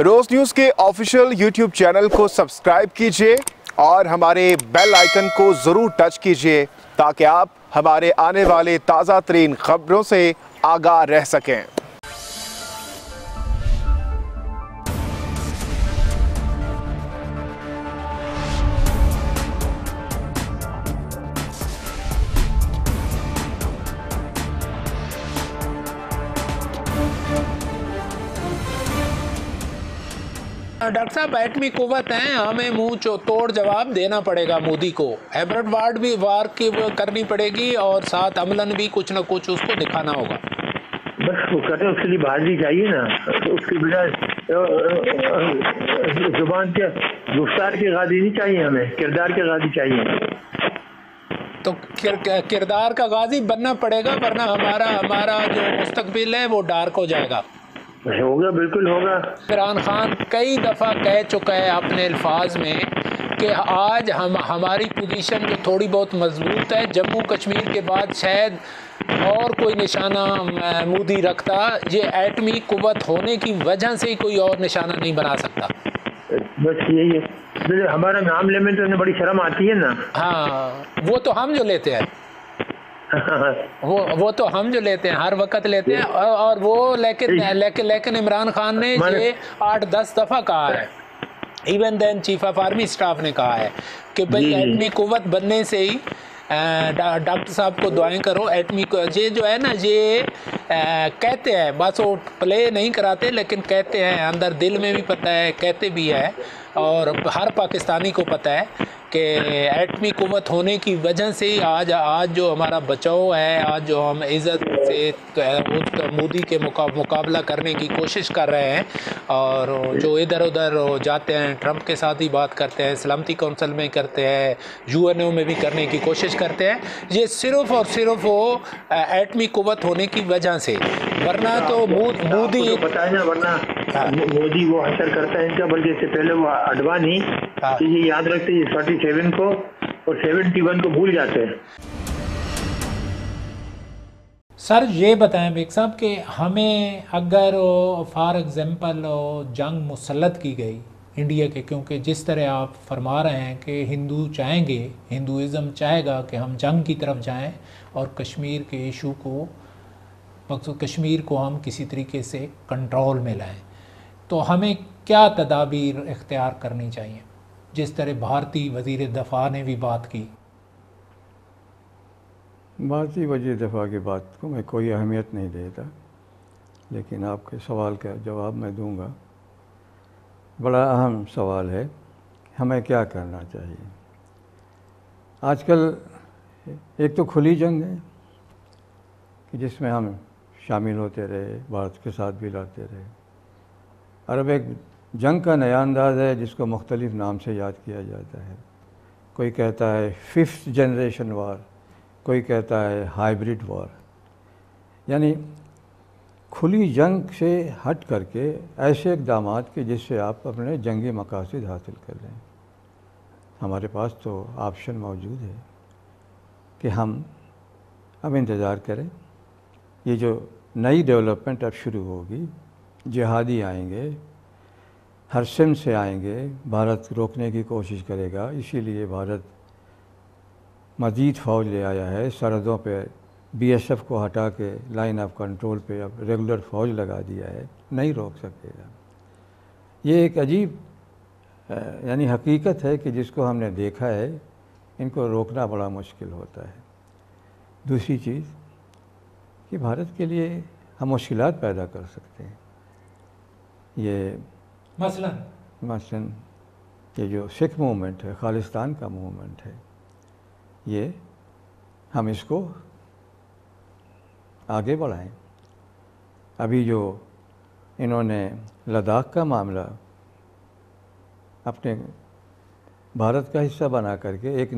रोज news के official YouTube channel को subscribe कीजिए और हमारे बेल आइकन को ज़रूर टच कीजिए ताकि आप हमारे आने वाले ताज़ा तरीन खबरों से आगाह रह सकें। डॉक्टर साहब, एटमी कुव्वत हैं, हमें मुंह तोड़ जवाब देना पड़ेगा मोदी को। एबरट वार्ड भी वार की करनी पड़ेगी और साथ अमलन भी कुछ ना कुछ उसको दिखाना होगा। बस वो करने उसके लिए बाजी चाहिए ना, उसके बजाय जुबान के गुफ्तार के गादी नहीं चाहिए, हमें किरदार के गादी चाहिए। तो किरदार का गाजी बनना पड़ेगा, वरना हमारा जो मुस्तकबिल है वो डार्क हो जाएगा। होगा, बिल्कुल होगा। इमरान खान कई दफ़ा कह चुका है अपने अल्फाज में कि आज हमारी पोजीशन जो थोड़ी बहुत मजबूत है, जम्मू कश्मीर के बाद शायद और कोई निशाना मोदी रखता, ये एटमी कुव्वत होने की वजह से ही कोई और निशाना नहीं बना सकता। बस यही है, हमारा नाम लेने में तो बड़ी शर्म आती है ना। हाँ, वो तो हम जो लेते हैं वो तो हम जो लेते हैं, हर वक्त लेते हैं। और वो लेकिन इमरान खान ने ये 8-10 दफ़ा कहा है, even then chief of army staff ने कहा है कि भाई एटमी कुव्वत बनने से ही डॉक्टर साहब को दुआएं करो। एटमी को ये जो है ना, ये कहते हैं, बस वो प्ले नहीं कराते लेकिन कहते हैं, अंदर दिल में भी पता है, कहते भी है, और हर पाकिस्तानी को पता है कि एटमी कुव्वत होने की वजह से ही आज जो हमारा बचाव है, आज जो हम इज़्ज़त से मोदी के मुकाबला करने की कोशिश कर रहे हैं, और जो इधर उधर जाते हैं, ट्रंप के साथ ही बात करते हैं, सलामती कौंसिल में करते हैं, यूएनओ में भी करने की कोशिश करते हैं, ये सिर्फ़ और सिर्फ वो एटमी कुव्वत होने की वजह से। वरना तो मोदी बताए ना, वरना मोदी वो असर करता है इनका, बल्कि इससे पहले वो अडवाणी ये याद रखते हैं 47 को और 71 को भूल जाते हैं। सर ये बताएं बेग साहब कि हमें अगर फॉर एग्ज़ाम्पल जंग मुसल्लत की गई इंडिया के, क्योंकि जिस तरह आप फरमा रहे हैं कि हिंदू चाहेंगे, हिंदुज़म चाहेगा कि हम जंग की तरफ जाएं और कश्मीर के इशू को, कश्मीर को हम किसी तरीके से कंट्रोल में लाएं, तो हमें क्या तदाबीर इख्तियार करनी चाहिए? जिस तरह भारतीय वज़ीर दफ़ा ने भी बात की। भारतीय वज़ीर दफ़ा की बात को मैं कोई अहमियत नहीं देता, लेकिन आपके सवाल का जवाब मैं दूंगा। बड़ा अहम सवाल है, हमें क्या करना चाहिए। आजकल एक तो खुली जंग है कि जिसमें हम शामिल होते रहे, भारत के साथ भी लड़ते रहे, और अब एक जंग का नया अंदाज़ है जिसको मुख्तलिफ़ नाम से याद किया जाता है। कोई कहता है 5th जनरेशन वार, कोई कहता है हाइब्रिड वार। यानी खुली जंग से हट करके ऐसे इक़दामात के जिससे आप अपने जंगी मकासद हासिल कर लें। हमारे पास तो ऑप्शन मौजूद है कि हम अब इंतज़ार करें। ये जो नई डेवलपमेंट अब शुरू होगी, जिहादी आएंगे, हर सिम से आएंगे, भारत रोकने की कोशिश करेगा, इसीलिए भारत मज़ीद फ़ौज ले आया है। सरहदों पे बीएसएफ को हटा के लाइन ऑफ कंट्रोल पे अब रेगुलर फ़ौज लगा दिया है, नहीं रोक सकेगा। ये एक अजीब यानी हकीकत है कि जिसको हमने देखा है, इनको रोकना बड़ा मुश्किल होता है। दूसरी चीज़ कि भारत के लिए हम मुश्किलात पैदा कर सकते हैं। ये मसलन ये जो सिख मूवमेंट है, खालिस्तान का मूवमेंट है, ये हम इसको आगे बढ़ाएं। अभी जो इन्होंने लद्दाख का मामला अपने भारत का हिस्सा बना करके एक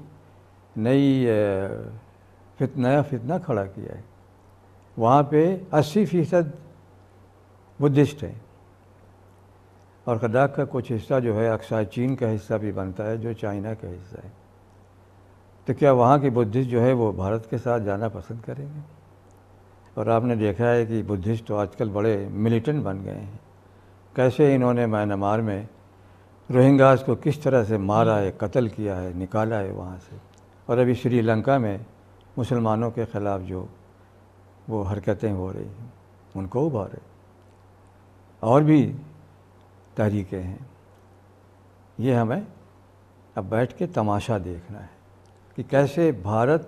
नया फितना खड़ा किया है। वहाँ पे 80% बुद्धिस्ट हैं, और लद्दाख का कुछ हिस्सा जो है अक्सर चीन का हिस्सा भी बनता है, जो चाइना का हिस्सा है। तो क्या वहाँ के बुद्धिस्ट जो है वो भारत के साथ जाना पसंद करेंगे? और आपने देखा है कि बुद्धिस्ट तो आजकल बड़े मिलिटेंट बन गए हैं। کیسے انہوں نے میانمار میں روہنگاز کو کس طرح سے مارا ہے، قتل کیا ہے، نکالا ہے وہاں سے، اور ابھی سری لنکا میں مسلمانوں کے خلاف جو وہ حرکتیں ہو رہی ہیں ان کو ابھارے، اور بھی تحریکیں ہیں۔ یہ ہمیں اب بیٹھ کے تماشا دیکھنا ہے کہ کیسے بھارت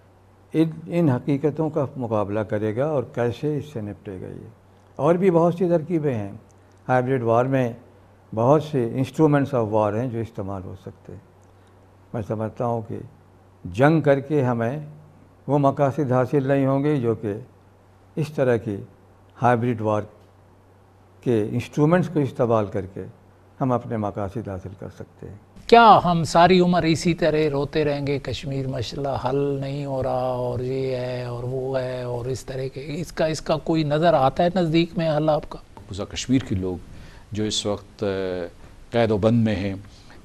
ان حقیقتوں کا مقابلہ کرے گا اور کیسے اس سے نپٹے گا۔ یہ اور بھی بہت سی ترکیبیں ہیں، ہائبرڈ وار میں بہت سے انسٹرومنٹس آف وار ہیں جو استعمال ہو سکتے ہیں۔ میں سمجھتا ہوں کہ جنگ کر کے ہمیں وہ مقاصد حاصل نہیں ہوں گے جو کہ اس طرح کی ہائبرڈ وار کے انسٹرومنٹس کو استعمال کر کے ہم اپنے مقاصد حاصل کر سکتے ہیں۔ کیا ہم ساری عمر اسی طرح روتے رہیں گے کشمیر مسئلہ حل نہیں ہو رہا اور یہ ہے اور وہ ہے اور اس طرح کے، اس کا کوئی نظر آتا ہے نزدیک میں حل آپ کا؟ کشمیر کے لوگ جو اس وقت قید و بند میں ہیں،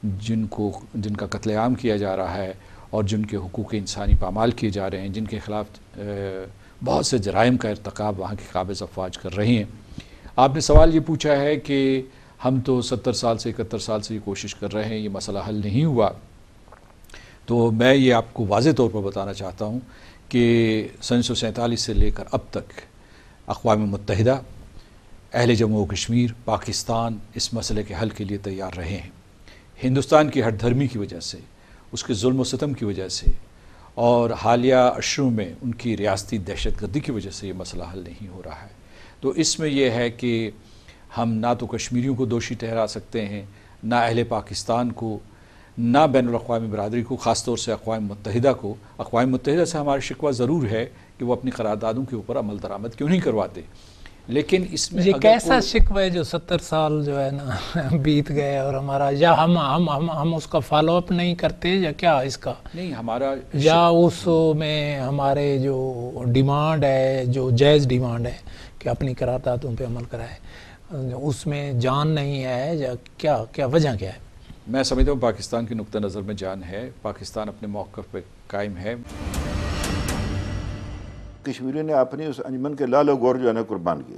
جن کا قتل عام کیا جا رہا ہے اور جن کے حقوق انسانی پامال کیے جا رہے ہیں، جن کے خلاف بہت سے جرائم کا ارتکاب وہاں کے قابض افواج کر رہے ہیں۔ آپ نے سوال یہ پوچھا ہے کہ ہم تو 70 سال سے 71 سال سے یہ کوشش کر رہے ہیں، یہ مسئلہ حل نہیں ہوا، تو میں یہ آپ کو واضح طور پر بتانا چاہتا ہوں کہ 1947 سے لے کر اب تک اقوام متحدہ، اہل جموں و کشمیر، پاکستان اس مسئلے کے حل کے لیے تیار رہے ہیں۔ ہندوستان کی ہٹ دھرمی کی وجہ سے، اس کے ظلم و ستم کی وجہ سے اور حالیہ اشروں میں ان کی ریاستی دہشت گردی کی وجہ سے یہ مسئلہ حل نہیں ہو رہا ہے۔ تو اس میں یہ ہے کہ ہم نہ تو کشمیریوں کو دوشی ٹھہرا سکتے ہیں، نہ اہل پاکستان کو، نہ بین الاقوامی برادری کو، خاص طور سے اقوام متحدہ کو۔ اقوام متحدہ سے ہمارا شکوہ ضرور ہے کہ وہ اپنی قراردادوں کے اوپر عمل درآمد کیوں نہیں کرواتے، لیکن اس میں یہ کیسا شکوہ ہے جو 70 سال جو ہے نا بیت گئے اور ہمارا، یا ہم اس کا فالو اپ نہیں کرتے، یا کیا اس کا نہیں ہمارا، یا اس میں ہمارے جو ڈیمانڈ ہے، جو جائز ڈیمانڈ ہے کہ اپنی قراردادوں پہ عمل کرائے، اس میں جان نہیں ہے، یا کیا وجہ کیا ہے؟ میں سمجھتا ہوں پاکستان کے نقطہ نظر میں جان ہے، پاکستان اپنے موقف پہ قائم ہے۔ کشمیریوں نے اپنی اس انجمن کے لال و گور جو ہے نا قربان کیے،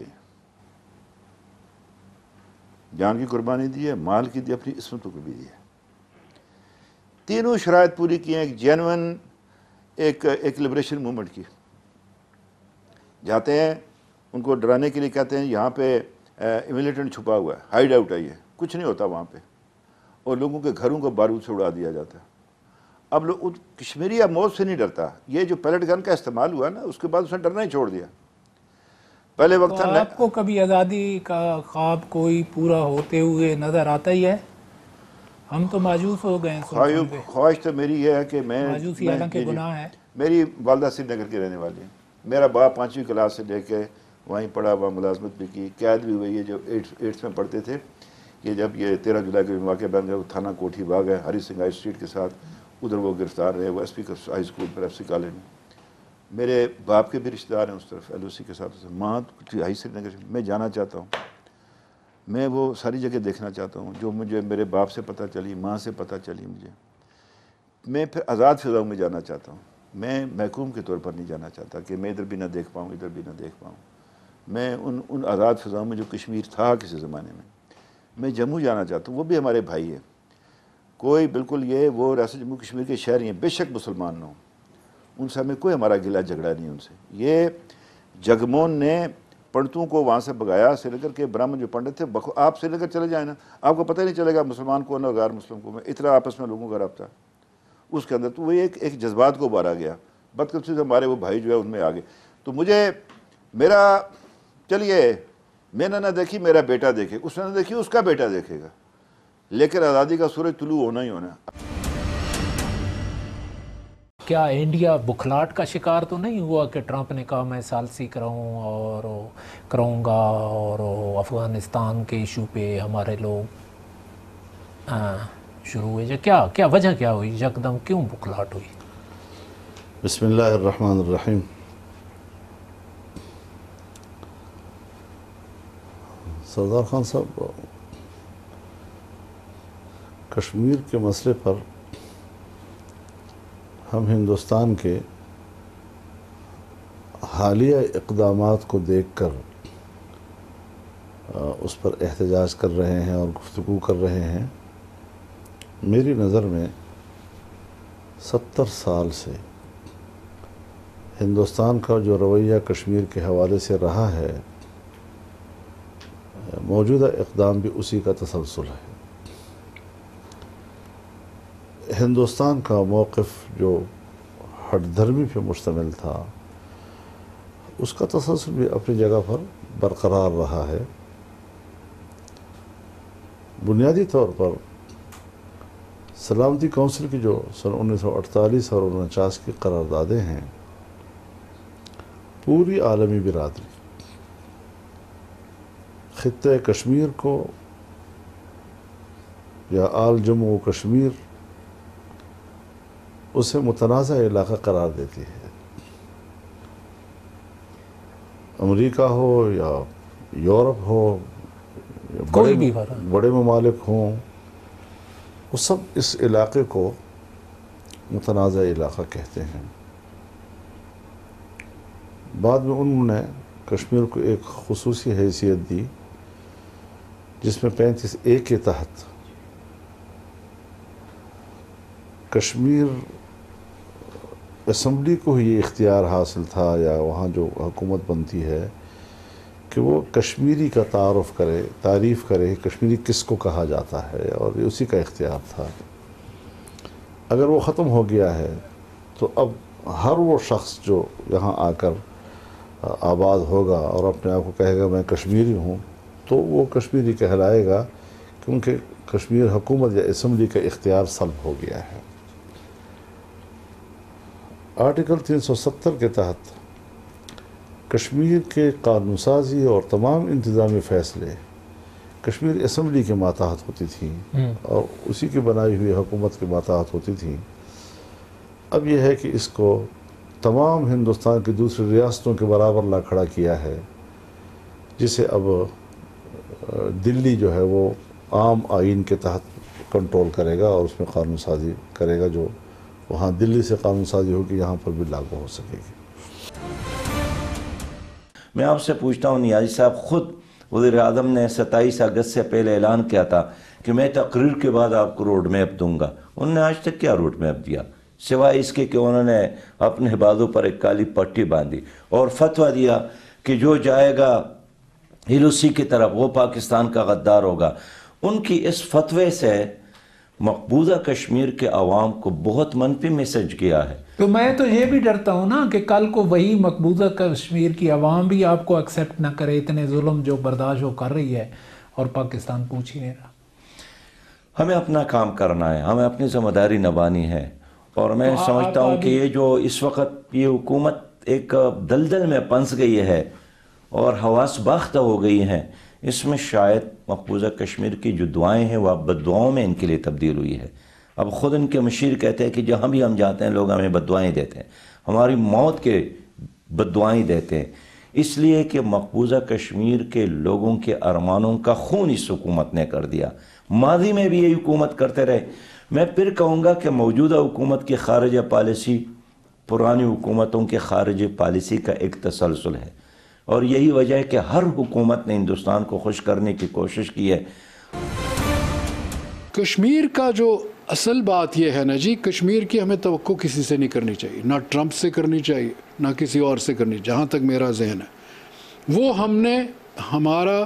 جان کی قربانی دی ہے، مال کی دی، اپنی عصمتوں کو بھی دی ہے، تینوں شرائط پوری کی ہیں۔ ایک جینون ایک لبریشن موومنٹ کی، جاتے ہیں ان کو ڈرانے کے لیے کہتے ہیں یہاں پہ ملیٹنٹ چھپا ہوا ہے، ہائیڈ آؤٹ ہے، یہ کچھ نہیں ہوتا وہاں پہ، اور لوگوں کے گھروں کو بارود سے اڑا دیا جاتا ہے۔ اب لوگ کشمیری اب موت سے نہیں ڈرتا، یہ جو پیلٹ گن کا استعمال ہوا نا اس کے بعد اس نے ڈرنا ہی چھوڑ دیا۔ پہلے وقت تو آپ کو کبھی آزادی کا خواب کوئی پورا ہوتے ہوئے نظر آتا ہی ہے؟ ہم تو مایوس ہو گئے ہیں۔ خواہش تو میری یہ ہے کہ مایوسی حالانکہ گناہ ہے۔ میری والدہ سری نگر کی رہنے والی ہے، میرا باپ 5ویں کلاس سے لے کے وہیں پڑھا ہوا، ملازمت بھی کی، قید بھی ہوئی ہے۔ جو 8th میں پڑھتے تھے کہ جب یہ 13 جولائی کے واقعہ بن گیا، تھانہ کوٹھی بھاگ گئے ہری سنگھ ہائی اسٹریٹ کے ساتھ، ادھر وہ گرفتار رہے، وہ ایس پی ہائی اسکول پر ایف سی کالج میں۔ میرے باپ کے بھی رشتہ دار ہیں اس طرف ایل او سی کے ساتھ، ماں ہائی سری نگر۔ میں جانا چاہتا ہوں، میں وہ ساری جگہ دیکھنا چاہتا ہوں جو مجھے میرے باپ سے پتہ چلی، ماں سے پتہ چلی مجھے۔ میں پھر آزاد فضاؤں میں جانا چاہتا ہوں، میں محکوم کے طور پر نہیں جانا چاہتا کہ میں ادھر بھی نہ دیکھ پاؤں ادھر بھی نہ دیکھ پاؤں۔ میں ان آزاد فضاؤں میں جو کشمیر تھا کسی زمانے میں جموں جانا چاہتا ہوں۔ وہ بھی ہمارے بھائی ہیں، کوئی بالکل یہ وہ ریاست جموں کشمیر کے شہری ہیں، بے شک مسلمان نہ ہوں، ان سے ہمیں کوئی ہمارا گلہ جھگڑا نہیں ان سے۔ یہ جگمون نے پنڈتوں کو وہاں سے بگایا، سری نگر کے برہمن جو پنڈت تھے، آپ سری نگر چلے جائیں نا، آپ کو پتہ نہیں چلے گا مسلمان کون ہے اور غیر مسلم کون ہے، اتنا آپس میں لوگوں کا رابطہ اس کے اندر۔ تو وہ ایک جذبات کو ابھارا گیا، بدقسمتی سے ہمارے وہ بھائی جو ہے ان میں آگے۔ تو مجھے میرا چلیے میں نے نہ دیکھی، میرا بیٹا دیکھے، اس نے نہ دیکھی، اس کا بیٹا دیکھے گا، لیکن آزادی کا سورج طلوع ہونا ہی ہونا۔ کیا انڈیا بکھلاٹ کا شکار تو نہیں ہوا کہ ٹرمپ نے کہا میں ثالثی کراؤں گا اور افغانستان کے ایشو پہ ہمارے لوگ شروع ہوئے؟ کیا وجہ کیا ہوئی، یکدم کیوں بکھلاٹ ہوئی؟ بسم اللہ الرحمن الرحیم۔ سردار خان صاحب، کشمیر کے مسئلے پر ہم ہندوستان کے حالیہ اقدامات کو دیکھ کر اس پر احتجاج کر رہے ہیں اور گفتگو کر رہے ہیں، میری نظر میں 70 سال سے ہندوستان کا جو رویہ کشمیر کے حوالے سے رہا ہے، موجودہ اقدام بھی اسی کا تسلسل ہے۔ ہندوستان کا موقف جو ہٹ دھرمی پہ مشتمل تھا، اس کا تسلسل بھی اپنی جگہ پر برقرار رہا ہے۔ بنیادی طور پر سلامتی کونسل کی جو سن 1948 اور 49 کی قراردادیں ہیں، پوری عالمی برادری خطہ کشمیر کو یا آل جموں و کشمیر اسے متنازع علاقہ قرار دیتی ہے۔ امریکہ ہو یا یورپ ہو یا بڑے ممالک ہوں، وہ سب اس علاقے کو متنازع علاقہ کہتے ہیں۔ بعد میں انہوں نے کشمیر کو ایک خصوصی حیثیت دی، جس میں 35A کے تحت کشمیر اسمبلی کو ہی یہ اختیار حاصل تھا، یا وہاں جو حکومت بنتی ہے، کہ وہ کشمیری کا تعریف کرے کشمیری کس کو کہا جاتا ہے، اور یہ اسی کا اختیار تھا۔ اگر وہ ختم ہو گیا ہے تو اب ہر وہ شخص جو یہاں آ کر آباد ہوگا اور اپنے آپ کو کہے گا میں کشمیری ہوں، تو وہ کشمیری کہلائے گا، کیونکہ کشمیر حکومت یا اسمبلی کا اختیار سلب ہو گیا ہے۔ آرٹیکل 370 کے تحت کشمیر کے قانون سازی اور تمام انتظامی فیصلے کشمیر اسمبلی کے ماتحت ہوتی تھیں اور اسی کی بنائی ہوئی حکومت کے ماتحت ہوتی تھیں۔ اب یہ ہے کہ اس کو تمام ہندوستان کی دوسری ریاستوں کے برابر لا کھڑا کیا ہے، جسے اب دلی جو ہے وہ عام آئین کے تحت کنٹرول کرے گا اور اس میں قانون سازی کرے گا، جو وہاں دلی سے قانون سازی ہوگی یہاں پر بھی لاگو ہو سکے گی۔ میں آپ سے پوچھتا ہوں، نیازی صاحب، خود وزیر اعظم نے 27 اگست سے پہلے اعلان کیا تھا کہ میں تقریر کے بعد آپ کو روڈ میپ دوں گا۔ انہوں نے آج تک کیا روڈ میپ دیا، سوائے اس کے کہ انہوں نے اپنے بازو پر ایک کالی پٹی باندھی اور فتویٰ دیا کہ جو جائے گا LOC کی طرف وہ پاکستان کا غدار ہوگا۔ ان کی اس فتوے سے مقبوضہ کشمیر کے عوام کو بہت منفی میسج گیا ہے۔ تو میں تو یہ بھی ڈرتا ہوں نا کہ کل کو وہی مقبوضہ کشمیر کی عوام بھی آپ کو ایکسیپٹ نہ کرے، اتنے ظلم جو برداشت ہو کر رہی ہے اور پاکستان پوچھ ہی نہیں رہا۔ ہمیں اپنا کام کرنا ہے، ہمیں اپنی ذمہ داری نبھانی ہے، اور میں سمجھتا ہوں کہ یہ جو اس وقت یہ حکومت ایک دلدل میں پھنس گئی ہے اور حواس باختہ ہو گئی ہیں، اس میں شاید مقبوضہ کشمیر کی جو دعائیں ہیں وہ اب بد دعاؤں میں ان کے لیے تبدیل ہوئی ہے۔ اب خود ان کے مشیر کہتے ہیں کہ جہاں بھی ہم جاتے ہیں لوگ ہمیں بد دعائیں دیتے ہیں، ہماری موت کے بد دعائیں دیتے ہیں، اس لیے کہ مقبوضہ کشمیر کے لوگوں کے ارمانوں کا خون اس حکومت نے کر دیا۔ ماضی میں بھی یہ حکومت کرتے رہے۔ میں پھر کہوں گا کہ موجودہ حکومت کی خارجہ پالیسی پرانی حکومتوں کے خارجہ پالیسی کا ایک تسلسل ہے، اور یہی وجہ ہے کہ ہر حکومت نے ہندوستان کو خوش کرنے کی کوشش کی ہے۔ کشمیر کا جو اصل بات یہ ہے نا جی، کشمیر کی ہمیں توقع کسی سے نہیں کرنی چاہیے، نہ ٹرمپ سے کرنی چاہیے نہ کسی اور سے کرنی، جہاں تک میرا ذہن ہے۔ وہ ہم نے ہمارا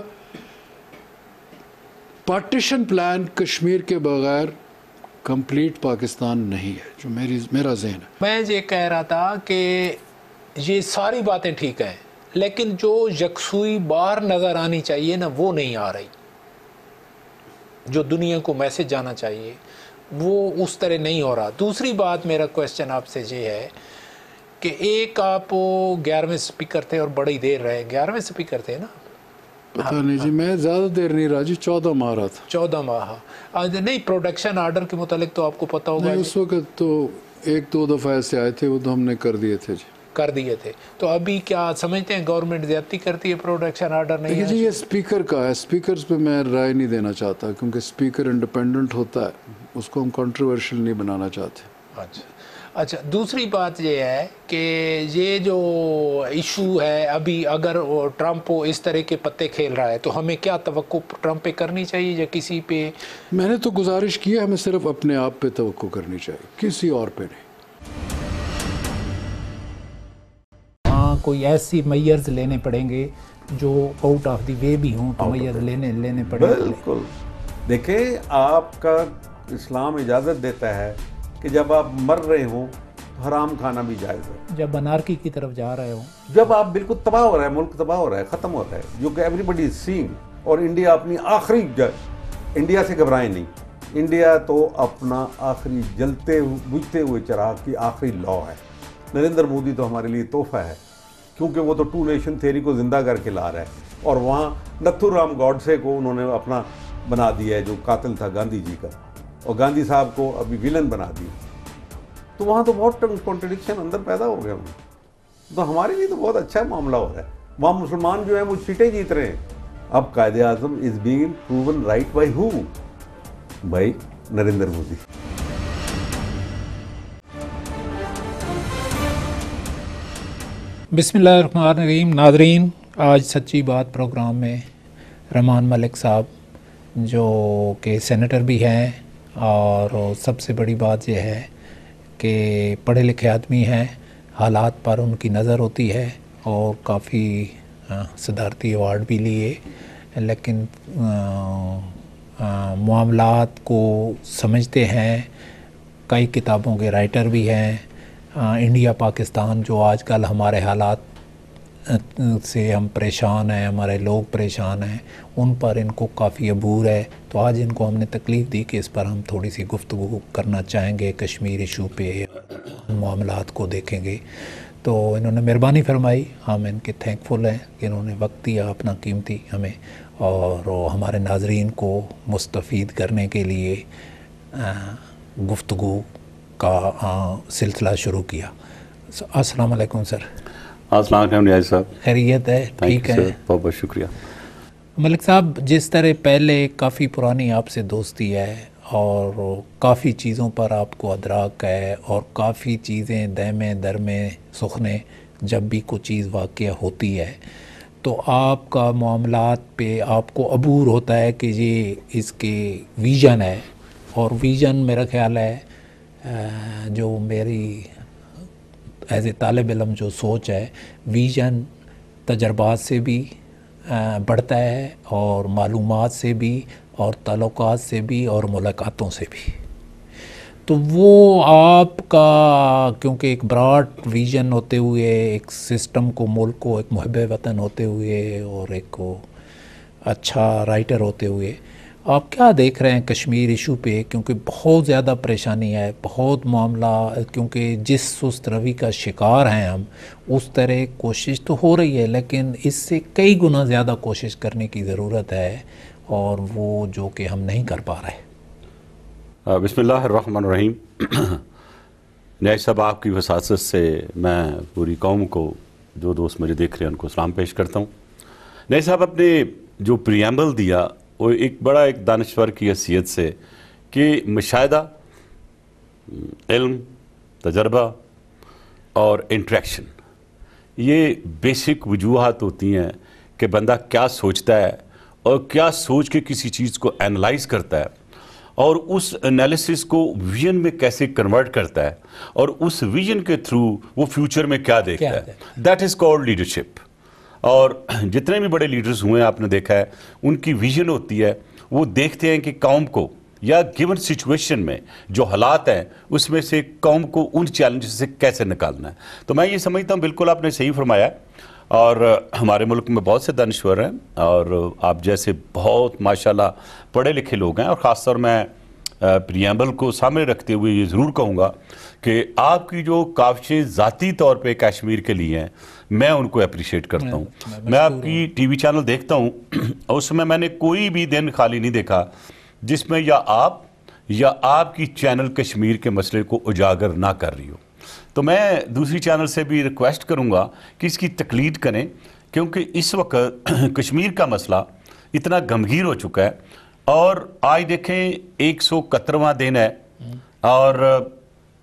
پارٹیشن پلان کشمیر کے بغیر کمپلیٹ پاکستان نہیں ہے، جو میرا ذہن ہے۔ میں یہ کہہ رہا تھا کہ یہ ساری باتیں ٹھیک ہیں، لیکن جو یکسوئی باہر نظر آنی چاہیے نا وہ نہیں آ رہی، جو دنیا کو میسج جانا چاہیے وہ اس طرح نہیں ہو رہا۔ دوسری بات میرا کویسچن آپ سے یہ ہے کہ ایک آپ 11ویں سپیکر تھے اور بڑی دیر رہے، 11ویں سپیکر تھے نا؟ پتہ نہیں جی، میں زیادہ دیر نہیں رہا جی، 14 ماہ رہا تھا۔ 14 ماہ نہیں، پروڈکشن آرڈر کے متعلق تو آپ کو پتہ ہوگا اس وقت تو 1-2 دفعہ ایسے آئے تھے، وہ تو ہم نے کر دیے تھے جی، کر دیے تھے۔ تو ابھی کیا سمجھتے ہیں گورنمنٹ زیادتی کرتی ہے، پروڈکشن آرڈر نہیں ہے؟ جی یہ اسپیکر کا ہے، اسپیکرز پہ میں رائے نہیں دینا چاہتا، کیونکہ اسپیکر انڈیپینڈنٹ ہوتا ہے، اس کو ہم کنٹروورشل نہیں بنانا چاہتے۔ اچھا، اچھا دوسری بات یہ ہے کہ یہ جو ایشو ہے ابھی اگر ٹرمپ اس طرح کے پتے کھیل رہا ہے تو ہمیں کیا توقع ٹرمپ پہ کرنی چاہیے یا کسی پہ؟ میں نے تو گزارش کی ہے ہمیں صرف اپنے آپ پہ توقع کرنی چاہیے، کسی اور پہ نہیں۔ ہاں کوئی ایسی میئرز لینے پڑیں گے جو آؤٹ آف دی وے بھی ہوں، تو میئر لینے پڑیں گے۔ بالکل دیکھیں، آپ کا اسلام اجازت دیتا ہے کہ جب آپ مر رہے ہوں تو حرام کھانا بھی جائز ہے، جب انارکی کی طرف جا رہے ہوں، جب آپ بالکل تباہ ہو رہا ہے، ملک تباہ ہو رہا ہے، ختم ہو رہا ہے، جو کہ ایوری بڈی از سینگ، اور انڈیا اپنی آخری انڈیا سے گھبرائیں نہیں، انڈیا تو اپنا آخری جلتے بجھتے ہوئے چراغ کی آخری لا ہے۔ نریندر مودی تو ہمارے لیے تحفہ ہے، کیونکہ وہ تو 2 نیشن تھیوری کو زندہ کر کے لا رہا ہے، اور وہاں نتھو رام گوڈسے کو انہوں نے اپنا بنا دیا ہے جو قاتل تھا گاندھی جی کا، اور گاندھی صاحب کو ابھی ویلن بنا دیا، تو وہاں تو بہت کانٹرڈکشن اندر پیدا ہو گیا ہوں، تو ہمارے لیے تو بہت اچھا معاملہ ہو رہا ہے۔ وہاں مسلمان جو ہیں وہ سیٹیں جیت رہے ہیں۔ اب Quaid Azam is being proven right by who? By Narendra Modi. بسم اللہ الرحمن الرحیم۔ ناظرین، آج سچی بات پروگرام میں رحمان ملک صاحب جو کہ سینیٹر بھی ہیں، اور سب سے بڑی بات یہ ہے کہ پڑھے لکھے آدمی ہیں، حالات پر ان کی نظر ہوتی ہے، اور کافی صدارتی ایوارڈ بھی لیے، لیکن معاملات کو سمجھتے ہیں، کئی کتابوں کے رائٹر بھی ہیں۔ انڈیا پاکستان جو آج کل ہمارے حالات سے ہم پریشان ہیں، ہمارے لوگ پریشان ہیں، ان پر ان کو کافی عبور ہے، تو آج ان کو ہم نے تکلیف دی کہ اس پر ہم تھوڑی سی گفتگو کرنا چاہیں گے، کشمیر ایشو پہ معاملات کو دیکھیں گے۔ تو انہوں نے مہربانی فرمائی، ہم ان کے تھینکفل ہیں کہ انہوں نے وقت دیا اپنا قیمتی ہمیں، اور ہمارے ناظرین کو مستفید کرنے کے لیے گفتگو کا سلسلہ شروع کیا۔ السلام علیکم سر۔ السلام علیکم نیازی صاحب، خیریت ہے؟ ٹھیک ہے، بہت بہت شکریہ۔ ملک صاحب، جس طرح پہلے کافی پرانی آپ سے دوستی ہے، اور کافی چیزوں پر آپ کو ادراک ہے، اور کافی چیزیں دہمے درمے سخنے جب بھی کوئی چیز واقع ہوتی ہے تو آپ کا معاملات پہ آپ کو عبور ہوتا ہے کہ یہ اس کے ویژن ہے، اور ویژن میرا خیال ہے جو میری ایز اے طالب علم جو سوچ ہے، ویژن تجربات سے بھی بڑھتا ہے، اور معلومات سے بھی، اور تعلقات سے بھی، اور ملاقاتوں سے بھی۔ تو وہ آپ کا کیونکہ ایک براڈ ویژن ہوتے ہوئے، ایک سسٹم کو، ملک کو ایک محب وطن ہوتے ہوئے، اور ایک اچھا رائٹر ہوتے ہوئے، آپ کیا دیکھ رہے ہیں کشمیر ایشو پہ؟ کیونکہ بہت زیادہ پریشانی ہے، بہت معاملہ، کیونکہ جس سست روی کا شکار ہیں ہم، اس طرح کوشش تو ہو رہی ہے، لیکن اس سے کئی گنا زیادہ کوشش کرنے کی ضرورت ہے، اور وہ جو کہ ہم نہیں کر پا رہے۔ بسم اللہ الرحمن الرحیم۔ نیازی صاحب، آپ کی وساطت سے میں پوری قوم کو، جو دوست مجھے دیکھ رہے ہیں، ان کو سلام پیش کرتا ہوں۔ نیازی صاحب، اپنے جو پریامبل دیا وہ ایک بڑا ایک دانشور کی حیثیت سے کہ مشاہدہ، علم، تجربہ اور انٹریکشن، یہ بیسک وجوہات ہوتی ہیں کہ بندہ کیا سوچتا ہے، اور کیا سوچ کے کسی چیز کو اینالائز کرتا ہے، اور اس انالیسس کو ویژن میں کیسے کنورٹ کرتا ہے، اور اس ویژن کے تھرو وہ فیوچر میں کیا دیکھتا ہے۔ That is called leadership. اور جتنے بھی بڑے لیڈرز ہوئے ہیں، آپ نے دیکھا ہے، ان کی ویژن ہوتی ہے، وہ دیکھتے ہیں کہ قوم کو یا گیون سچویشن میں جو حالات ہیں اس میں سے قوم کو ان چیلنجز سے کیسے نکالنا ہے۔ تو میں یہ سمجھتا ہوں بالکل آپ نے صحیح فرمایا، اور ہمارے ملک میں بہت سے دانشور ہیں، اور آپ جیسے بہت ماشاءاللہ پڑھے لکھے لوگ ہیں، اور خاص طور میں پریامبل کو سامنے رکھتے ہوئے یہ ضرور کہوں گا کہ آپ کی جو کاوشیں ذاتی طور پہ کشمیر کے لیے ہیں، میں ان کو اپریشیٹ کرتا ہوں۔ میں آپ کی ٹی وی چینل دیکھتا ہوں، اس میں نے کوئی بھی دن خالی نہیں دیکھا جس میں یا آپ کی چینل کشمیر کے مسئلے کو اجاگر نہ کر رہی ہو۔ تو میں دوسری چینل سے بھی ریکویسٹ کروں گا کہ اس کی تقلید کریں، کیونکہ اس وقت کشمیر کا مسئلہ اتنا گمگیر ہو چکا ہے، اور آج دیکھیں 171واں دن ہے، اور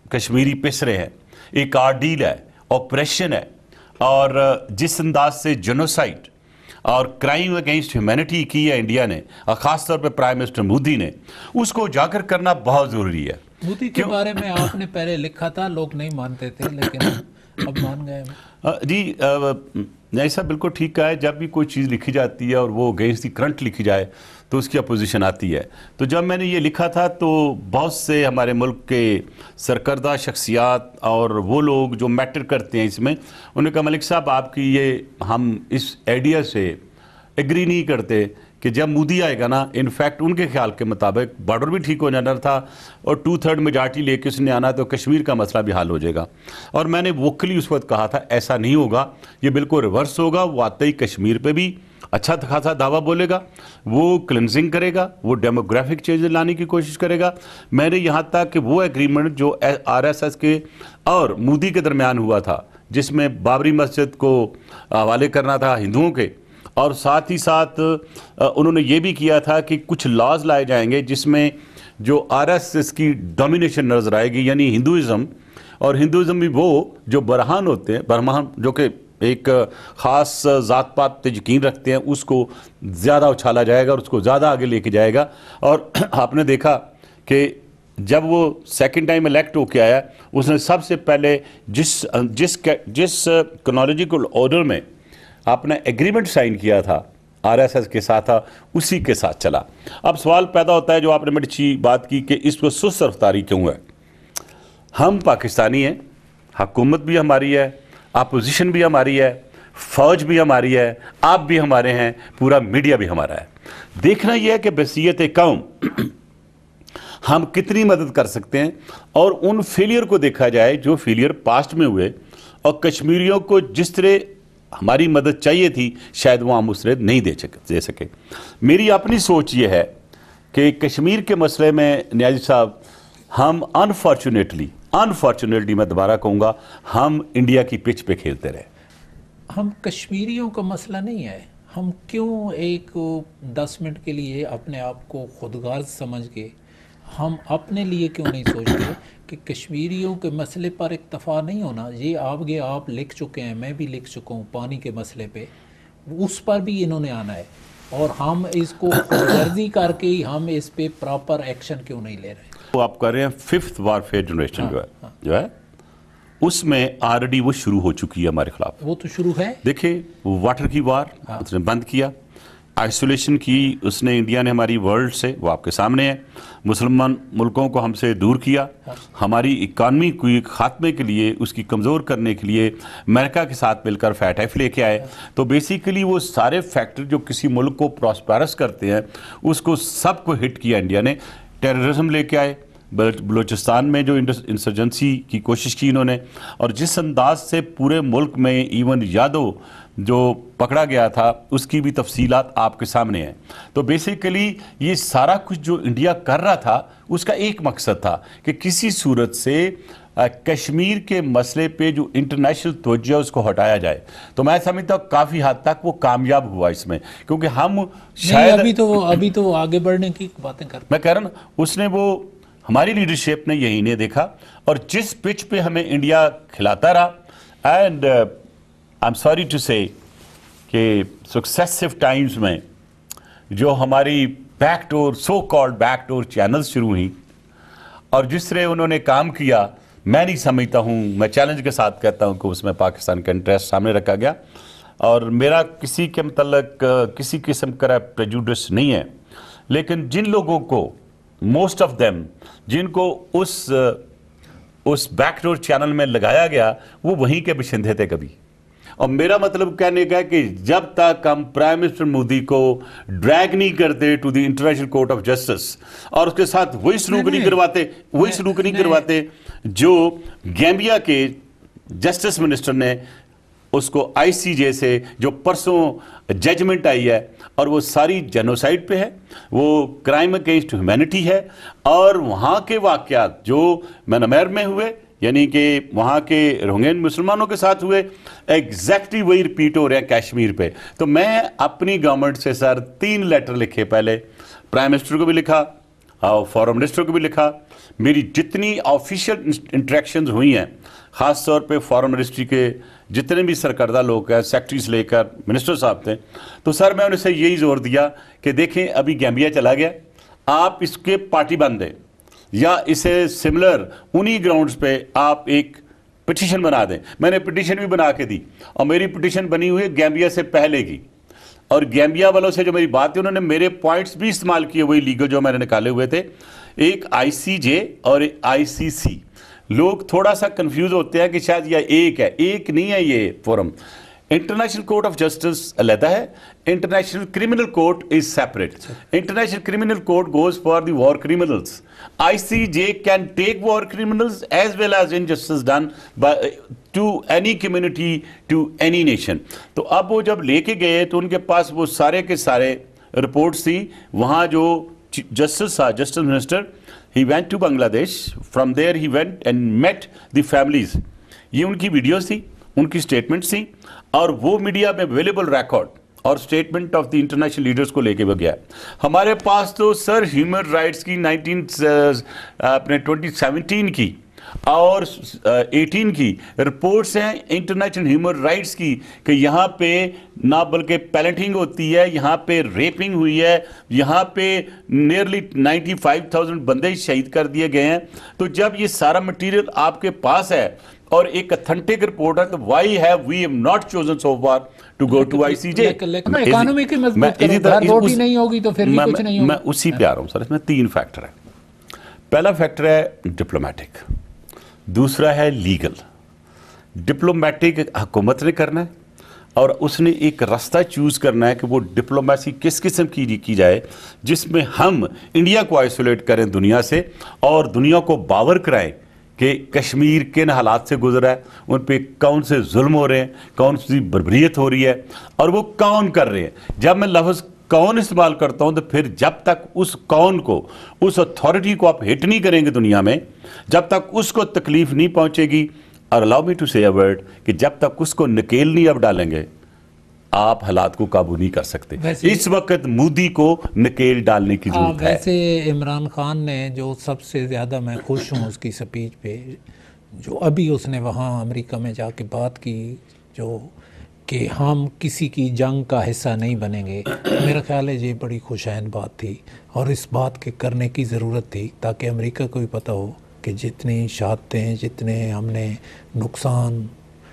कश्मीरी पिस रहे हैं, एक आर्डील है, ऑपरेशन है, और जिस अंदाज से जेनोसाइड और क्राइम अगेंस्ट ह्यूमैनिटी की है इंडिया ने, और ख़ासतौर पर प्राइम मिनिस्टर मोदी ने, उसको उजागर करना बहुत ज़रूरी है। मोदी के बारे में आपने पहले लिखा था, लोग नहीं मानते थे, लेकिन अब मान गए। जी ऐसा बिल्कुल ठीक कहा है, जब भी कोई चीज़ लिखी जाती है और वो अगेंस्ट दी करंट लिखी जाए तो उसकी अपोजिशन आती है। तो जब मैंने ये लिखा था तो बहुत से हमारे मुल्क के सरकर्दा शख्सियात और वो लोग जो मैटर करते हैं इसमें, उन्होंने कहा मलिक साहब आपकी ये, हम इस आइडिया से एग्री नहीं करते कि जब मोदी आएगा ना, इनफैक्ट उनके ख्याल के मुताबिक बॉर्डर भी ठीक हो जाना था और 2/3 मेजॉरिटी लेके उसने आना तो कश्मीर का मसला भी हल हो जाएगा। और मैंने वोकली उस वक्त कहा था ऐसा नहीं होगा, ये बिल्कुल रिवर्स होगा। वो आते ही कश्मीर पे भी अच्छा खासा दावा बोलेगा, वो क्लिनजिंग करेगा, वो डेमोग्राफिक चेंजेस लाने की कोशिश करेगा। मैंने यहाँ तक कि वो एग्रीमेंट जो RSS के और मोदी के दरमियान हुआ था, जिसमें बाबरी मस्जिद को हवाले करना था हिंदुओं के, और साथ ही साथ उन्होंने ये भी किया था कि कुछ लॉज लाए जाएंगे जिसमें जो RSS की डोमिनेशन नज़र आएगी, यानी हिंदुज़म, और हिंदुज़म भी वो जो बरहान होते हैं, बरहान जो कि एक ख़ास ज़ात पात पे यकीन रखते हैं, उसको ज़्यादा उछाला जाएगा और उसको ज़्यादा आगे लेके जाएगा। और आपने देखा कि जब वो सेकंड टाइम इलेक्ट होके आया, उसने सबसे पहले जिस क्रोनोलॉजिकल ऑर्डर में आपने एग्रीमेंट साइन किया था RSS के साथ था, उसी के साथ चला। अब सवाल पैदा होता है जो आपने बड़ी अच्छी बात की कि इस पर सुस्त रफ्तारी क्यों है। हम पाकिस्तानी हैं, हुकूमत भी हमारी है, अपोजिशन भी हमारी है, फौज भी हमारी है, आप भी हमारे हैं, पूरा मीडिया भी हमारा है। देखना यह है कि बसीयत कौम हम कितनी मदद कर सकते हैं, और उन फेलियर को देखा जाए जो फेलियर पास्ट में हुए, और कश्मीरियों को जिस तरह हमारी मदद चाहिए थी शायद वो हम उस तरह नहीं दे सके। मेरी अपनी सोच ये है कि कश्मीर के मसले में नियाज़ी साहब, हम अनफॉर्चुनेटली मैं दोबारा कहूँगा, हम इंडिया की पिच पे खेलते रहे। हम कश्मीरियों का मसला नहीं है, हम क्यों एक 10 मिनट के लिए अपने आप को खुदगार समझ के हम अपने लिए क्यों नहीं सोचते कि कश्मीरियों के मसले पर इत्तफाक नहीं होना। ये आप लिख चुके हैं, मैं भी लिख चुका हूँ पानी के मसले पे, उस पर भी इन्होंने आना है, और हम इसको खुदगर्जी करके ही हम इस पे प्रॉपर एक्शन क्यों नहीं ले रहे। तो आप कर रहे हैं 5th वारफेयर जनरेशन जो है उसमें ऑलरेडी वो शुरू हो चुकी है हमारे खिलाफ। वो तो शुरू है। देखिए वाटर की वार उसने बंद किया, आइसोलेशन की उसने इंडिया ने हमारी वर्ल्ड से, वो आपके सामने है। मुसलमान मुल्कों को हमसे दूर किया, हमारी इकानमी को खात्मे के लिए, उसकी कमज़ोर करने के लिए अमेरिका के साथ मिलकर फैटफ लेके आए। तो बेसिकली वो सारे फैक्टर जो किसी मुल्क को प्रॉस्पेरस करते हैं उसको सबको हिट किया इंडिया ने। टेररिज्म लेके आए, बलूचिस्तान में जो इंसर्जेंसी की कोशिश की इन्होंने, और जिस अंदाज से पूरे मुल्क में इवन यादव जो पकड़ा गया था उसकी भी तफसीलात आपके सामने हैं। तो बेसिकली ये सारा कुछ जो इंडिया कर रहा था उसका एक मकसद था कि किसी सूरत से कश्मीर के मसले पे जो इंटरनेशनल तवज्जो है उसको हटाया जाए। तो मैं समझता हूँ काफ़ी हद तक वो कामयाब हुआ इसमें, क्योंकि हम शायद अभी तो आगे बढ़ने की बातें कर, मैं कह रहा हूँ उसने वो हमारी लीडरशिप ने यही नहीं देखा, और जिस पिच पे हमें इंडिया खिलाता रहा, and I am sorry to say कि सक्सेसिव टाइम्स में जो हमारी backdoor, so called backdoor channels शुरू हुई, और जिस तरह उन्होंने काम किया, मैं नहीं समझता हूँ, मैं चैलेंज के साथ कहता हूँ कि उसमें पाकिस्तान का इंटरेस्ट सामने रखा गया। और मेरा किसी के मतलब किसी किस्म का प्रेजुडिस नहीं है, लेकिन जिन लोगों को, मोस्ट ऑफ देम जिनको उस बैकडोर चैनल में लगाया गया, वो वहीं के बशिंदे थे कभी। और मेरा मतलब कहने का है कि जब तक हम प्राइम मिनिस्टर मोदी को ड्रैग नहीं करते to the International Court of Justice, और उसके साथ वही सलूक नहीं करवाते जो गैम्बिया के जस्टिस मिनिस्टर ने उसको ICJ से जो परसों जजमेंट आई है, और वो सारी जेनोसाइड पे है, वो क्राइम अगेंस्ट ह्यूमैनिटी है, और वहाँ के वाक़यात जो म्यांमार में हुए, यानी कि वहाँ के रोहिंग्या मुसलमानों के साथ हुए, एग्जैक्टली वही रिपीट हो रहे हैं कश्मीर पे। तो मैं अपनी गवर्नमेंट से सर 3 लेटर लिखे, पहले प्राइम मिनिस्टर को भी लिखा, फॉरेन मिनिस्टर को भी लिखा, मेरी जितनी ऑफिशियल इंटरेक्शंस हुई हैं, ख़ास तौर पे फॉरेन मिनिस्ट्री के जितने भी सरकर्दा लोग हैं, सेक्रेटरी से लेकर मिनिस्टर साहब थे, तो सर मैं उनसे यही जोर दिया कि देखें अभी गैम्बिया चला गया, आप इसके पार्टी बंद दें या इसे सिमिलर उन्हीं ग्राउंड्स पे आप एक पिटीशन बना दें। मैंने पिटीशन भी बना के दी और मेरी पिटीशन बनी हुई है गैम्बिया से पहले की, और गैम्बिया वालों से जो मेरी बात थी उन्होंने मेरे पॉइंट्स भी इस्तेमाल किए, वही लीगल जो मैंने निकाले हुए थे, एक ICJ और एक ICC। लोग थोड़ा सा कंफ्यूज होते हैं कि शायद यह एक है, एक नहीं है ये forum. International Court of Justice अलहदा है, International Criminal Court is separate. International Criminal Court goes for the war criminals, ICJ can take war criminals as well as injustice done by to any community, to any nation. तो अब वो जब लेके गए तो उनके पास वो सारे के सारे रिपोर्ट्स थी। वहाँ जो जस्टिस था, justice minister, he went to Bangladesh, from there he went and met the families। ये उनकी वीडियोस थी, उनकी स्टेटमेंट्स थी, और वो मीडिया में अवेलेबल रिकॉर्ड और statement of the international leaders को लेके वो गया। हमारे पास तो सर ह्यूमन राइट्स की 2017 की और 18 की रिपोर्ट्स हैं इंटरनेशनल ह्यूमन राइट्स की कि यहाँ पे ना बल्कि पैलेंटिंग होती है, यहाँ पे रेपिंग हुई है, यहाँ पे नियरली 95,000 बंदे शहीद कर दिए गए हैं। तो जब ये सारा मटेरियल आपके पास है और एक ऑथेंटिक रिपोर्ट है, तो why have we not chosen so far to go to ICJ? Economy की मजबूत रोटी नहीं होगी तो फिर भी कुछ नहीं होगा। मैं उसी पे आ रहा हूँ सर। इसमें 3 फैक्टर है। पहला फैक्टर है डिप्लोमेटिक, दूसरा है लीगल। डिप्लोमेटिक हुकूमत ने करना है और उसने एक रास्ता चूज़ करना है कि वो डिप्लोमेसी किस किस्म की जाए जिसमें हम इंडिया को आइसोलेट करें दुनिया से और दुनिया को बावर कराएं कि कश्मीर किन हालात से गुजरा है, उन पे कौन से जुल्म हो रहे हैं, कौन सी बर्बरियत हो रही है और वो कौन कर रहे हैं। जब मैं लफ्ज़ कौन इस्तेमाल करता हूं तो फिर जब तक उस कौन को, उस अथॉरिटी को आप हिट नहीं करेंगे दुनिया में, जब तक उसको तकलीफ नहीं पहुंचेगी, और अलाउ मी टू से अ वर्ड कि जब तक उसको नकेल नहीं अब डालेंगे आप हालात को काबू नहीं कर सकते। इस वक्त मोदी को नकेल डालने की जरूरत है। वैसे इमरान खान ने जो सबसे ज़्यादा मैं खुश हूँ उसकी स्पीच पे, जो अभी उसने वहाँ अमेरिका में जाके बात की, जो कि हम किसी की जंग का हिस्सा नहीं बनेंगे, मेरा ख्याल है ये बड़ी खुशैन बात थी और इस बात के करने की ज़रूरत थी ताकि अमेरिका को भी पता हो कि जितनी शहादतें, जितने हमने नुकसान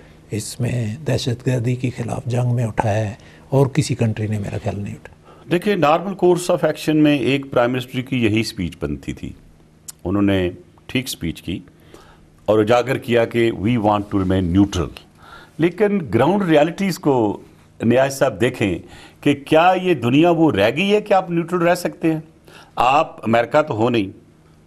इसमें दहशतगर्दी के ख़िलाफ़ जंग में उठाया है और किसी कंट्री ने मेरा ख्याल नहीं उठाया। देखिए, नॉर्मल कोर्स ऑफ एक्शन में एक प्राइम मिनिस्टर की यही स्पीच बनती थी। उन्होंने ठीक स्पीच की और उजागर किया कि we want to remain neutral. लेकिन ग्राउंड रियलिटीज़ को नियाज़ साहब देखें कि क्या ये दुनिया वो रह गई है कि आप न्यूट्रल रह सकते हैं? आप अमेरिका तो हो नहीं,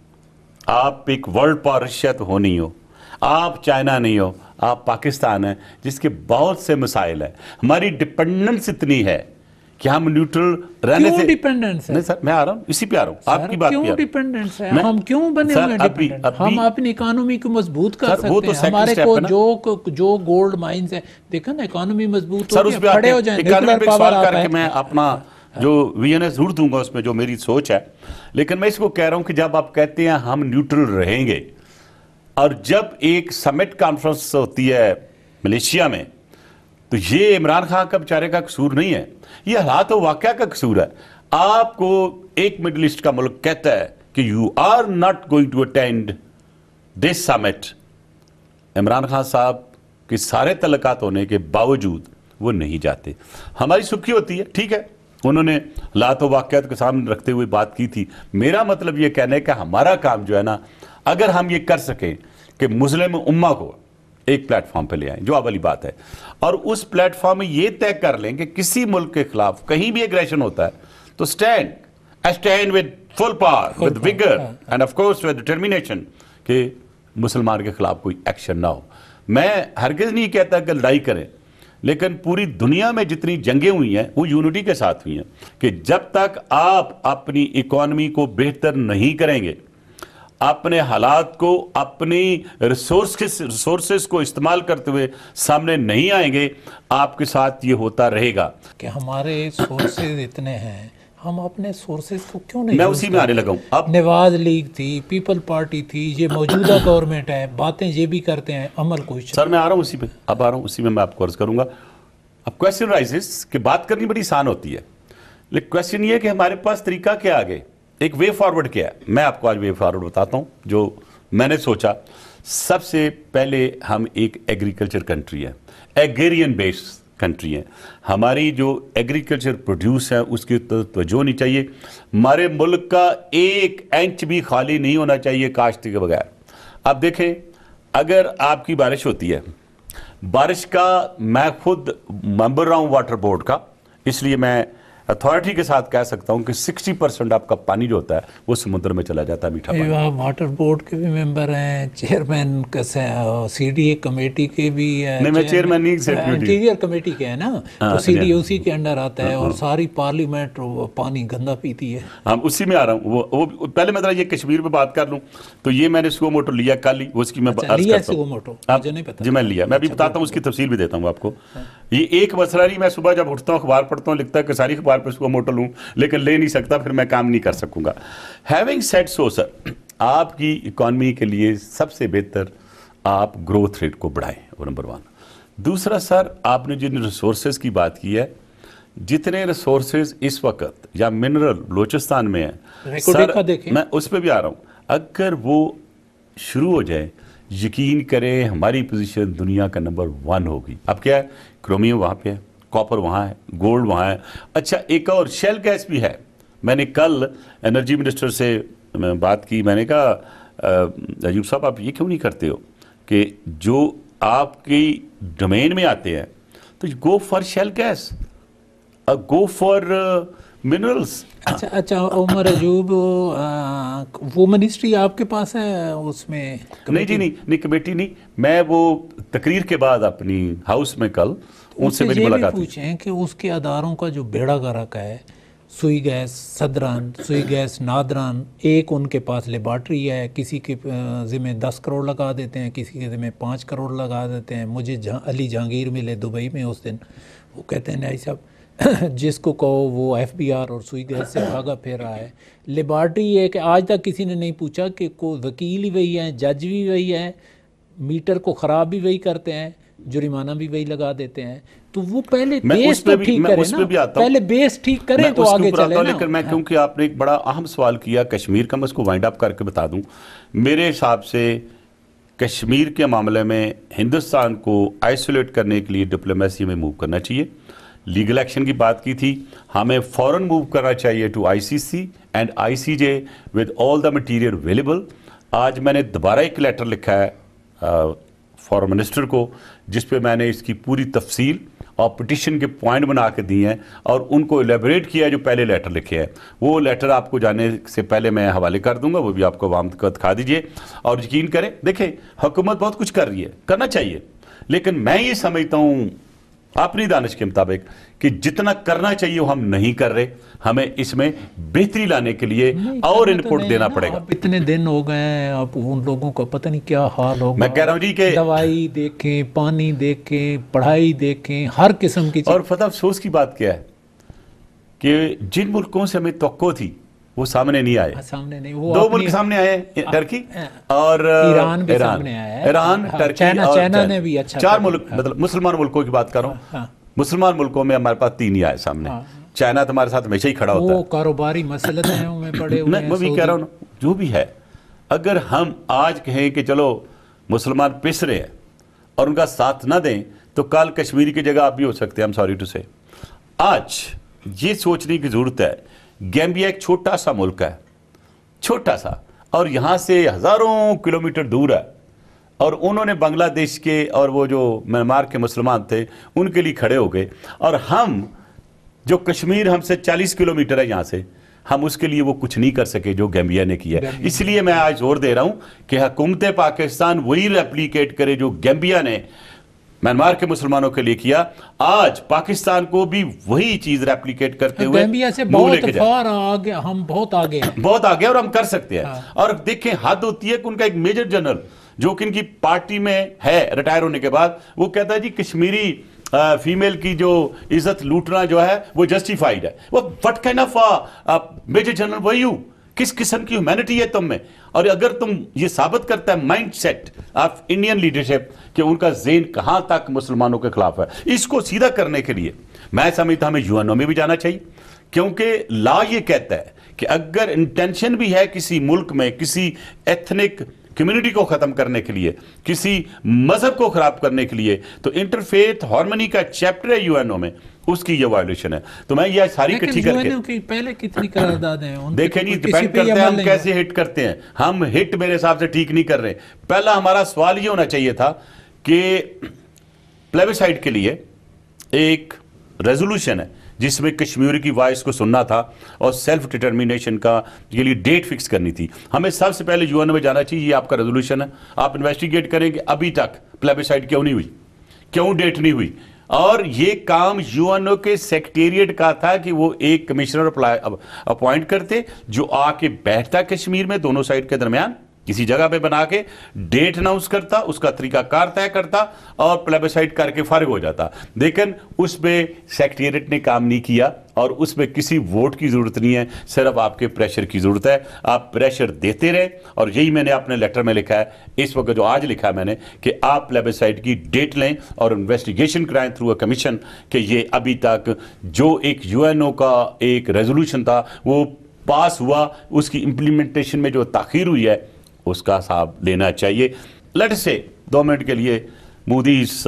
आप एक वर्ल्ड पावर रशिया तो हो नहीं हो, आप चाइना नहीं हो, आप पाकिस्तान हैं जिसके बहुत से मसाइल हैं। हमारी डिपेंडेंस इतनी है कि हम न्यूट्रल रहने से डिपेंडेंस है। नहीं सर, मैं आ रहा हूँ इसी पे आ रहा हूँ, आपकी बात क्यों डिपेंडेंस है? हम क्यों बने हुए डिपेंडेंट? हम अपनी इकोनॉमी को मजबूत कर सकते हैं। हमारे को जो गोल्ड माइंस है, देखो ना, इकोनॉमी मजबूत हो गई, खड़े हो जाए, न्यूक्लियर पावर आता है। मैं अपना जो विजन है जरूर दूंगा उसमें, जो मेरी सोच है। लेकिन मैं इसको कह रहा हूँ कि जब आप कहते हैं हम न्यूट्रल रहेंगे और जब एक समिट कॉन्फ्रेंस होती है मलेशिया में, तो ये इमरान खान का बेचारे का कसूर नहीं है, ये हालात वाकया का कसूर है। आपको एक मिडिल ईस्ट का मुल्क कहता है कि you are not going to attend this summit. Imran Khan साहब के सारे तलकात होने के बावजूद वो नहीं जाते। हमारी सुखी होती है, ठीक है, उन्होंने हालात वाकयात के सामने रखते हुए बात की थी। मेरा मतलब ये कहने का हमारा काम जो है ना, अगर हम ये कर सकें कि मुस्लिम उम्मा को एक प्लेटफॉर्म पे ले आए, जो वाली बात है, और उस प्लेटफॉर्म में ये तय कर लें कि किसी मुल्क के खिलाफ कहीं भी एग्रेशन होता है तो stand with full power, with vigour and of course with determination कि मुसलमान के खिलाफ कोई एक्शन ना हो। मैं हरगिज नहीं कहता कि लड़ाई करें, लेकिन पूरी दुनिया में जितनी जंगें हुई हैं वो यूनिटी के साथ हुई हैं कि जब तक आप अपनी इकोनॉमी को बेहतर नहीं करेंगे, अपने हालात को, अपनी रिसोर्सेस को इस्तेमाल करते हुए सामने नहीं आएंगे, आपके साथ ये होता रहेगा कि हमारे सोर्सेज इतने हैं, ہم اپنے سورسز کو کیوں نہیں؟ میں اسی میں آنے لگا ہوں. اب نواز لیگ تھی, پیپل پارٹی تھی, یہ موجودہ گورنمنٹ ہے, باتیں یہ بھی کرتے ہیں, عمل کوئی سر میں آ رہا ہوں اسی پہ, اب آ رہا ہوں اسی میں آپ کو عرض کروں گا. اب کویسچن رائزز کہ بات کرنی بڑی آسان ہوتی ہے, لیکن کویسچن یہ ہے کہ ہمارے پاس طریقہ کیا آگے, ایک وے فارورڈ کیا ہے. میں آپ کو آج وے فارورڈ بتاتا ہوں جو میں نے سوچا. سب سے پہلے ہم ایک ایگریکلچر کنٹری ہے, ایگریرین بیس کنٹری ہے. ہماری جو ایگریکلچر پروڈیوس ہے اس کی توجہ ہونی چاہیے. ہمارے ملک کا 1 انچ بھی خالی نہیں ہونا چاہیے کاشت کے بغیر. اب دیکھیں اگر آپ کی بارش ہوتی ہے, بارش کا میں خود ممبر رہا ہوں واٹر بورڈ کا, اس لیے میں اتھارٹی کے ساتھ کہہ سکتا ہوں کہ 60% آپ کا پانی جو ہوتا ہے وہ سمندر میں چلا جاتا ہے, میٹھا پانی. آپ واٹر بورڈ کے بھی ممبر ہیں, chairman C D A committee کے بھی ہیں. نہیں میں چیئرمین نہیں, انٹیریئر کمیٹی کے ہے نا, تو سی ڈی اے اسی کے انڈر آتا ہے, اور ساری پارلیمنٹ پانی گندا پیتی ہے. ہم اسی میں آ رہا ہوں. وہ پہلے میں ذرا یہ کشمیر پہ بات کر لوں تو یہ میں نے سو موٹو لیا کل ہی, اس کی میں عرض کرتا ہوں. جی میں لیا, میں ابھی بتاتا ہوں, اس کی تفصیل بھی دیتا ہوں آپ کو. یہ ایک مسئلہ نہیں, میں صبح جب اٹھتا ہوں اخبار پڑھتا ہوں, لکھتا ہے کہ ساری اخبار پہ سو موٹو لوں, لیکن لے نہیں سکتا, پھر میں کام نہیں کر سکوں گا. ہیونگ سیڈ سو سر, آپ کی اکانومی کے لیے سب سے بہتر آپ گروتھ ریٹ کو بڑھائیں, وہ نمبر 1. دوسرا سر, آپ نے جن ریسورسز کی بات کی ہے, جتنے ریسورسز اس وقت یا منرل بلوچستان میں ہیں سر, میں اس پہ بھی آ رہا ہوں, اگر وہ شروع ہو جائے, یقین کریں ہماری پوزیشن دنیا کا نمبر 1 ہوگی. اب کیا ہے, کرومیم وہاں پہ ہے, کاپر وہاں ہے, گولڈ وہاں ہے. اچھا ایک اور شیل گیس بھی ہے. میں نے کل انرجی منسٹر سے بات کی, میں نے کہا ایوب صاحب آپ یہ کیوں نہیں کرتے ہو کہ جو آپ کی ڈومین میں آتے ہیں تو go for shale gas, go for minerals. اچھا عمر ایوب, وہ منسٹری آپ کے پاس ہے اس میں؟ نہیں جی نہیں کمیٹی نہیں, میں وہ تقریر کے بعد اپنی ہاؤس میں کل ان سے میری ملاقات ہوئی. پوچھیں کہ اس کے اداروں کا جو بیڑا گرک ہے, سوئی گیس صدران, سوئی گیس نادران, ایک ان کے پاس لیبارٹری ہے, کسی کے ذمہ 10 کروڑ لگا دیتے ہیں, کسی کے ذمہ 5 کروڑ لگا دیتے ہیں. مجھے علی جہانگیر ملے دبئی میں اس دن, وہ کہتے ہیں نیازی صاحب جس کو کہو وہ ایف بی آر اور سوئی گیس سے بھاگا پھر رہا ہے. لیبارٹری ہے کہ آج تک کسی نے نہیں پوچھا کہ وکیل ہی وہی ہیں, جج بھی وہی ہیں, میٹر کو خراب بھی وہی کرتے ہیں, جرمانہ بھی وہی لگا دیتے ہیں. تو وہ پہلے بیس تو ٹھیک کریں نا, پہلے بیس ٹھیک کریں تو آگے چلیں نا. لیکن میں کیونکہ آپ نے ایک بڑا اہم سوال کیا کشمیر کا, میں اس کو وائنڈ اپ کر کے بتا دوں. میرے حساب سے کشمیر کے معاملے میں ہندوستان کو آئسولیٹ کرنے کے لیے ڈپلومیسی میں موو کرنا چاہیے. لیگل ایکشن کی بات کی تھی, ہمیں فوراً موو کرنا چاہیے to I C C and I C J with all the material available. آج میں نے دوبارہ ایک لیٹر لکھا ہے فارم منسٹر کو, جس پہ میں نے اس کی پوری تفصیل اور پٹیشن کے پوائنٹ بنا کے دیے ہیں اور ان کو ایلیبریٹ کیا ہے جو پہلے لیٹر لکھے ہیں. وہ لیٹر آپ کو جانے سے پہلے میں حوالے کر دوں گا, وہ بھی آپ کو عوام کو دکھا دیجئے. اور یقین کریں, دیکھیں حکومت بہت کچھ کر رہی ہے, کرنا چاہیے, لیکن میں یہ سمجھتا ہوں اپنی دانش کے مطابق کہ جتنا کرنا چاہیے وہ ہم نہیں کر رہے. ہمیں اس میں بہتری لانے کے لیے اور انپوٹ دینا پڑے گا. اب اتنے دن ہو گئے ہیں, اب ان لوگوں کا پتہ نہیں کیا حال ہوگا. میں کہہ رہا ہوں جی کہ دوائی دیکھیں, پانی دیکھیں, پڑھائی دیکھیں, ہر قسم کی چیز. اور فتح افسوس کی بات کیا ہے کہ جن ملکوں سے ہمیں توقع تھی وہ سامنے نہیں آئے. سامنے نہیں, 2 ملک سامنے آئے, ٹرکی اور ایران بھی سامنے آیا ہے. ایران, ٹرکی اور چائنا نے بھی اچھا 4 ملک, مطلب مسلمان ملکوں کی بات کر رہا ہوں. مسلمان ملکوں میں ہمارے پاس 3 ہی آئے سامنے. چائنا تو ہمارے ساتھ ہمیشہ ہی کھڑا ہوتا ہے. وہ کاروباری مسئلے ہیں میں پڑے ہوئے ہیں. میں بھی کہہ رہا ہوں جو بھی ہے, اگر ہم آج کہیں کہ چلو مسلمان پس رہے ہیں اور ان کا ساتھ نہ دیں تو کل کشمیری کی جگہ آپ بھی ہو سکتے ہیں. I'm sorry to say. آج یہ سوچنے کی ضرورت ہے, گیمبیا ایک چھوٹا سا ملک ہے, چھوٹا سا, اور یہاں سے ہزاروں کلومیٹر دور ہے, اور انہوں نے بنگلہ دیش کے اور وہ جو میانمار کے مسلمان تھے ان کے لیے کھڑے ہو گئے, اور ہم جو کشمیر ہم سے 40 کلومیٹر ہے یہاں سے, ہم اس کے لیے وہ کچھ نہیں کر سکے جو گیمبیا نے کیا. اس لیے میں آج زور دے رہا ہوں کہ حکومت پاکستان وہی ریپلیکیٹ کرے جو گیمبیا نے میانمار کے مسلمانوں کے لیے کیا. آج پاکستان کو بھی وہی چیز ریپلیکیٹ کرتے ہوئے گیمبیا سے بہت فار آگے, ہم بہت آگے ہیں, بہت آگے, اور ہم کر سکتے ہیں. اور دیکھیں حد ہوتی ہے کہ ان کا ایک میجر جنرل جو کہ ان کی پارٹی میں ہے ریٹائر ہونے کے بعد, وہ کہتا ہے جی کشمیری फीमेल की जो इज्जत लूटना जो है वो जस्टिफाइड है। वो what kind of major general were you, किस किस्म की ह्यूमैनिटी है तुम में? और अगर तुम ये साबित करता है mind set of Indian leadership कि उनका ज़ेन कहां तक मुसलमानों के खिलाफ है, इसको सीधा करने के लिए मैं समझता हमें यूएनओ में भी जाना चाहिए, क्योंकि लॉ ये कहता है कि अगर इंटेंशन भी है किसी मुल्क में किसी एथनिक कम्युनिटी को खत्म करने के लिए, किसी मजहब को खराब करने के लिए, तो इंटरफेथ हार्मनी का चैप्टर है यूएनओ में, उसकी ये वायलेशन है। तो मैं ये सारी इकट्ठी करके पहले कितनी करारदादें हैं, देखें जी, डिपेंड करते हैं हम कैसे हिट करते हैं। हम हिट मेरे हिसाब से ठीक नहीं कर रहे। पहला हमारा सवाल ये होना चाहिए था कि प्लेबिसाइड के लिए एक रेजोल्यूशन है जिसमें कश्मीर की वॉइस को सुनना था और सेल्फ डिटर्मिनेशन का के लिए डेट फिक्स करनी थी। हमें सबसे पहले यूएन में जाना चाहिए। ये आपका रेजोल्यूशन है, आप इन्वेस्टिगेट करेंगे अभी तक प्लेबिसाइड क्यों नहीं हुई, क्यों डेट नहीं हुई। और ये काम यूएनओ के सेक्रेटेरिएट का था कि वो एक कमिश्नर अपॉइंट करते जो आके बैठता कश्मीर में दोनों साइड के दरमियान किसी जगह पे बना के डेट अनाउंस करता, उसका तरीकाकार तय करता और प्लेबिसाइड करके फारिग हो जाता। लेकिन उस पर सेक्रेटेरिएट ने काम नहीं किया और उसमें किसी वोट की जरूरत नहीं है, सिर्फ आपके प्रेशर की जरूरत है। आप प्रेशर देते रहे और यही मैंने अपने लेटर में लिखा है, इस वक्त जो आज लिखा है मैंने, कि आप प्लेबिसाइड की डेट लें और इन्वेस्टिगेशन कराएं थ्रू अ कमीशन कि ये अभी तक जो एक यूएनओ का एक रेजोल्यूशन था वो पास हुआ, उसकी इंप्लीमेंटेशन में जो ताखीर हुई है उसका हिसाब लेना चाहिए। लेट्स से 2 मिनट के लिए Modi is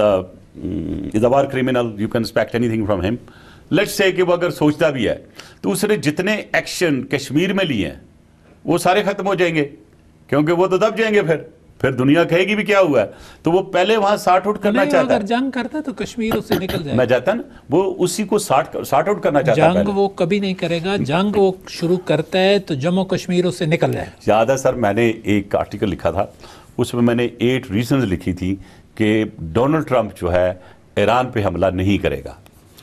a war criminal, you can expect anything from him. Let's say कि वो अगर सोचता भी है तो उसने जितने एक्शन कश्मीर में लिए हैं वो सारे खत्म हो जाएंगे, क्योंकि वो तो दब जाएंगे, फिर दुनिया कहेगी भी क्या हुआ है। तो वो पहले वहां सॉर्ट आउट करना चाहता है। अगर जंग करता तो कश्मीर उससे निकल जाएगा। मैं चाहता ना वो उसी को सॉर्ट आउट करना चाहता है। जंग वो कभी नहीं करेगा, जंग वो शुरू करता है तो जम्मू कश्मीर उससे निकल जाए। याद है सर, मैंने एक आर्टिकल लिखा था, उसमें मैंने 8 रीजंस लिखी थी कि डोनाल्ड ट्रंप जो है ईरान पे हमला नहीं करेगा।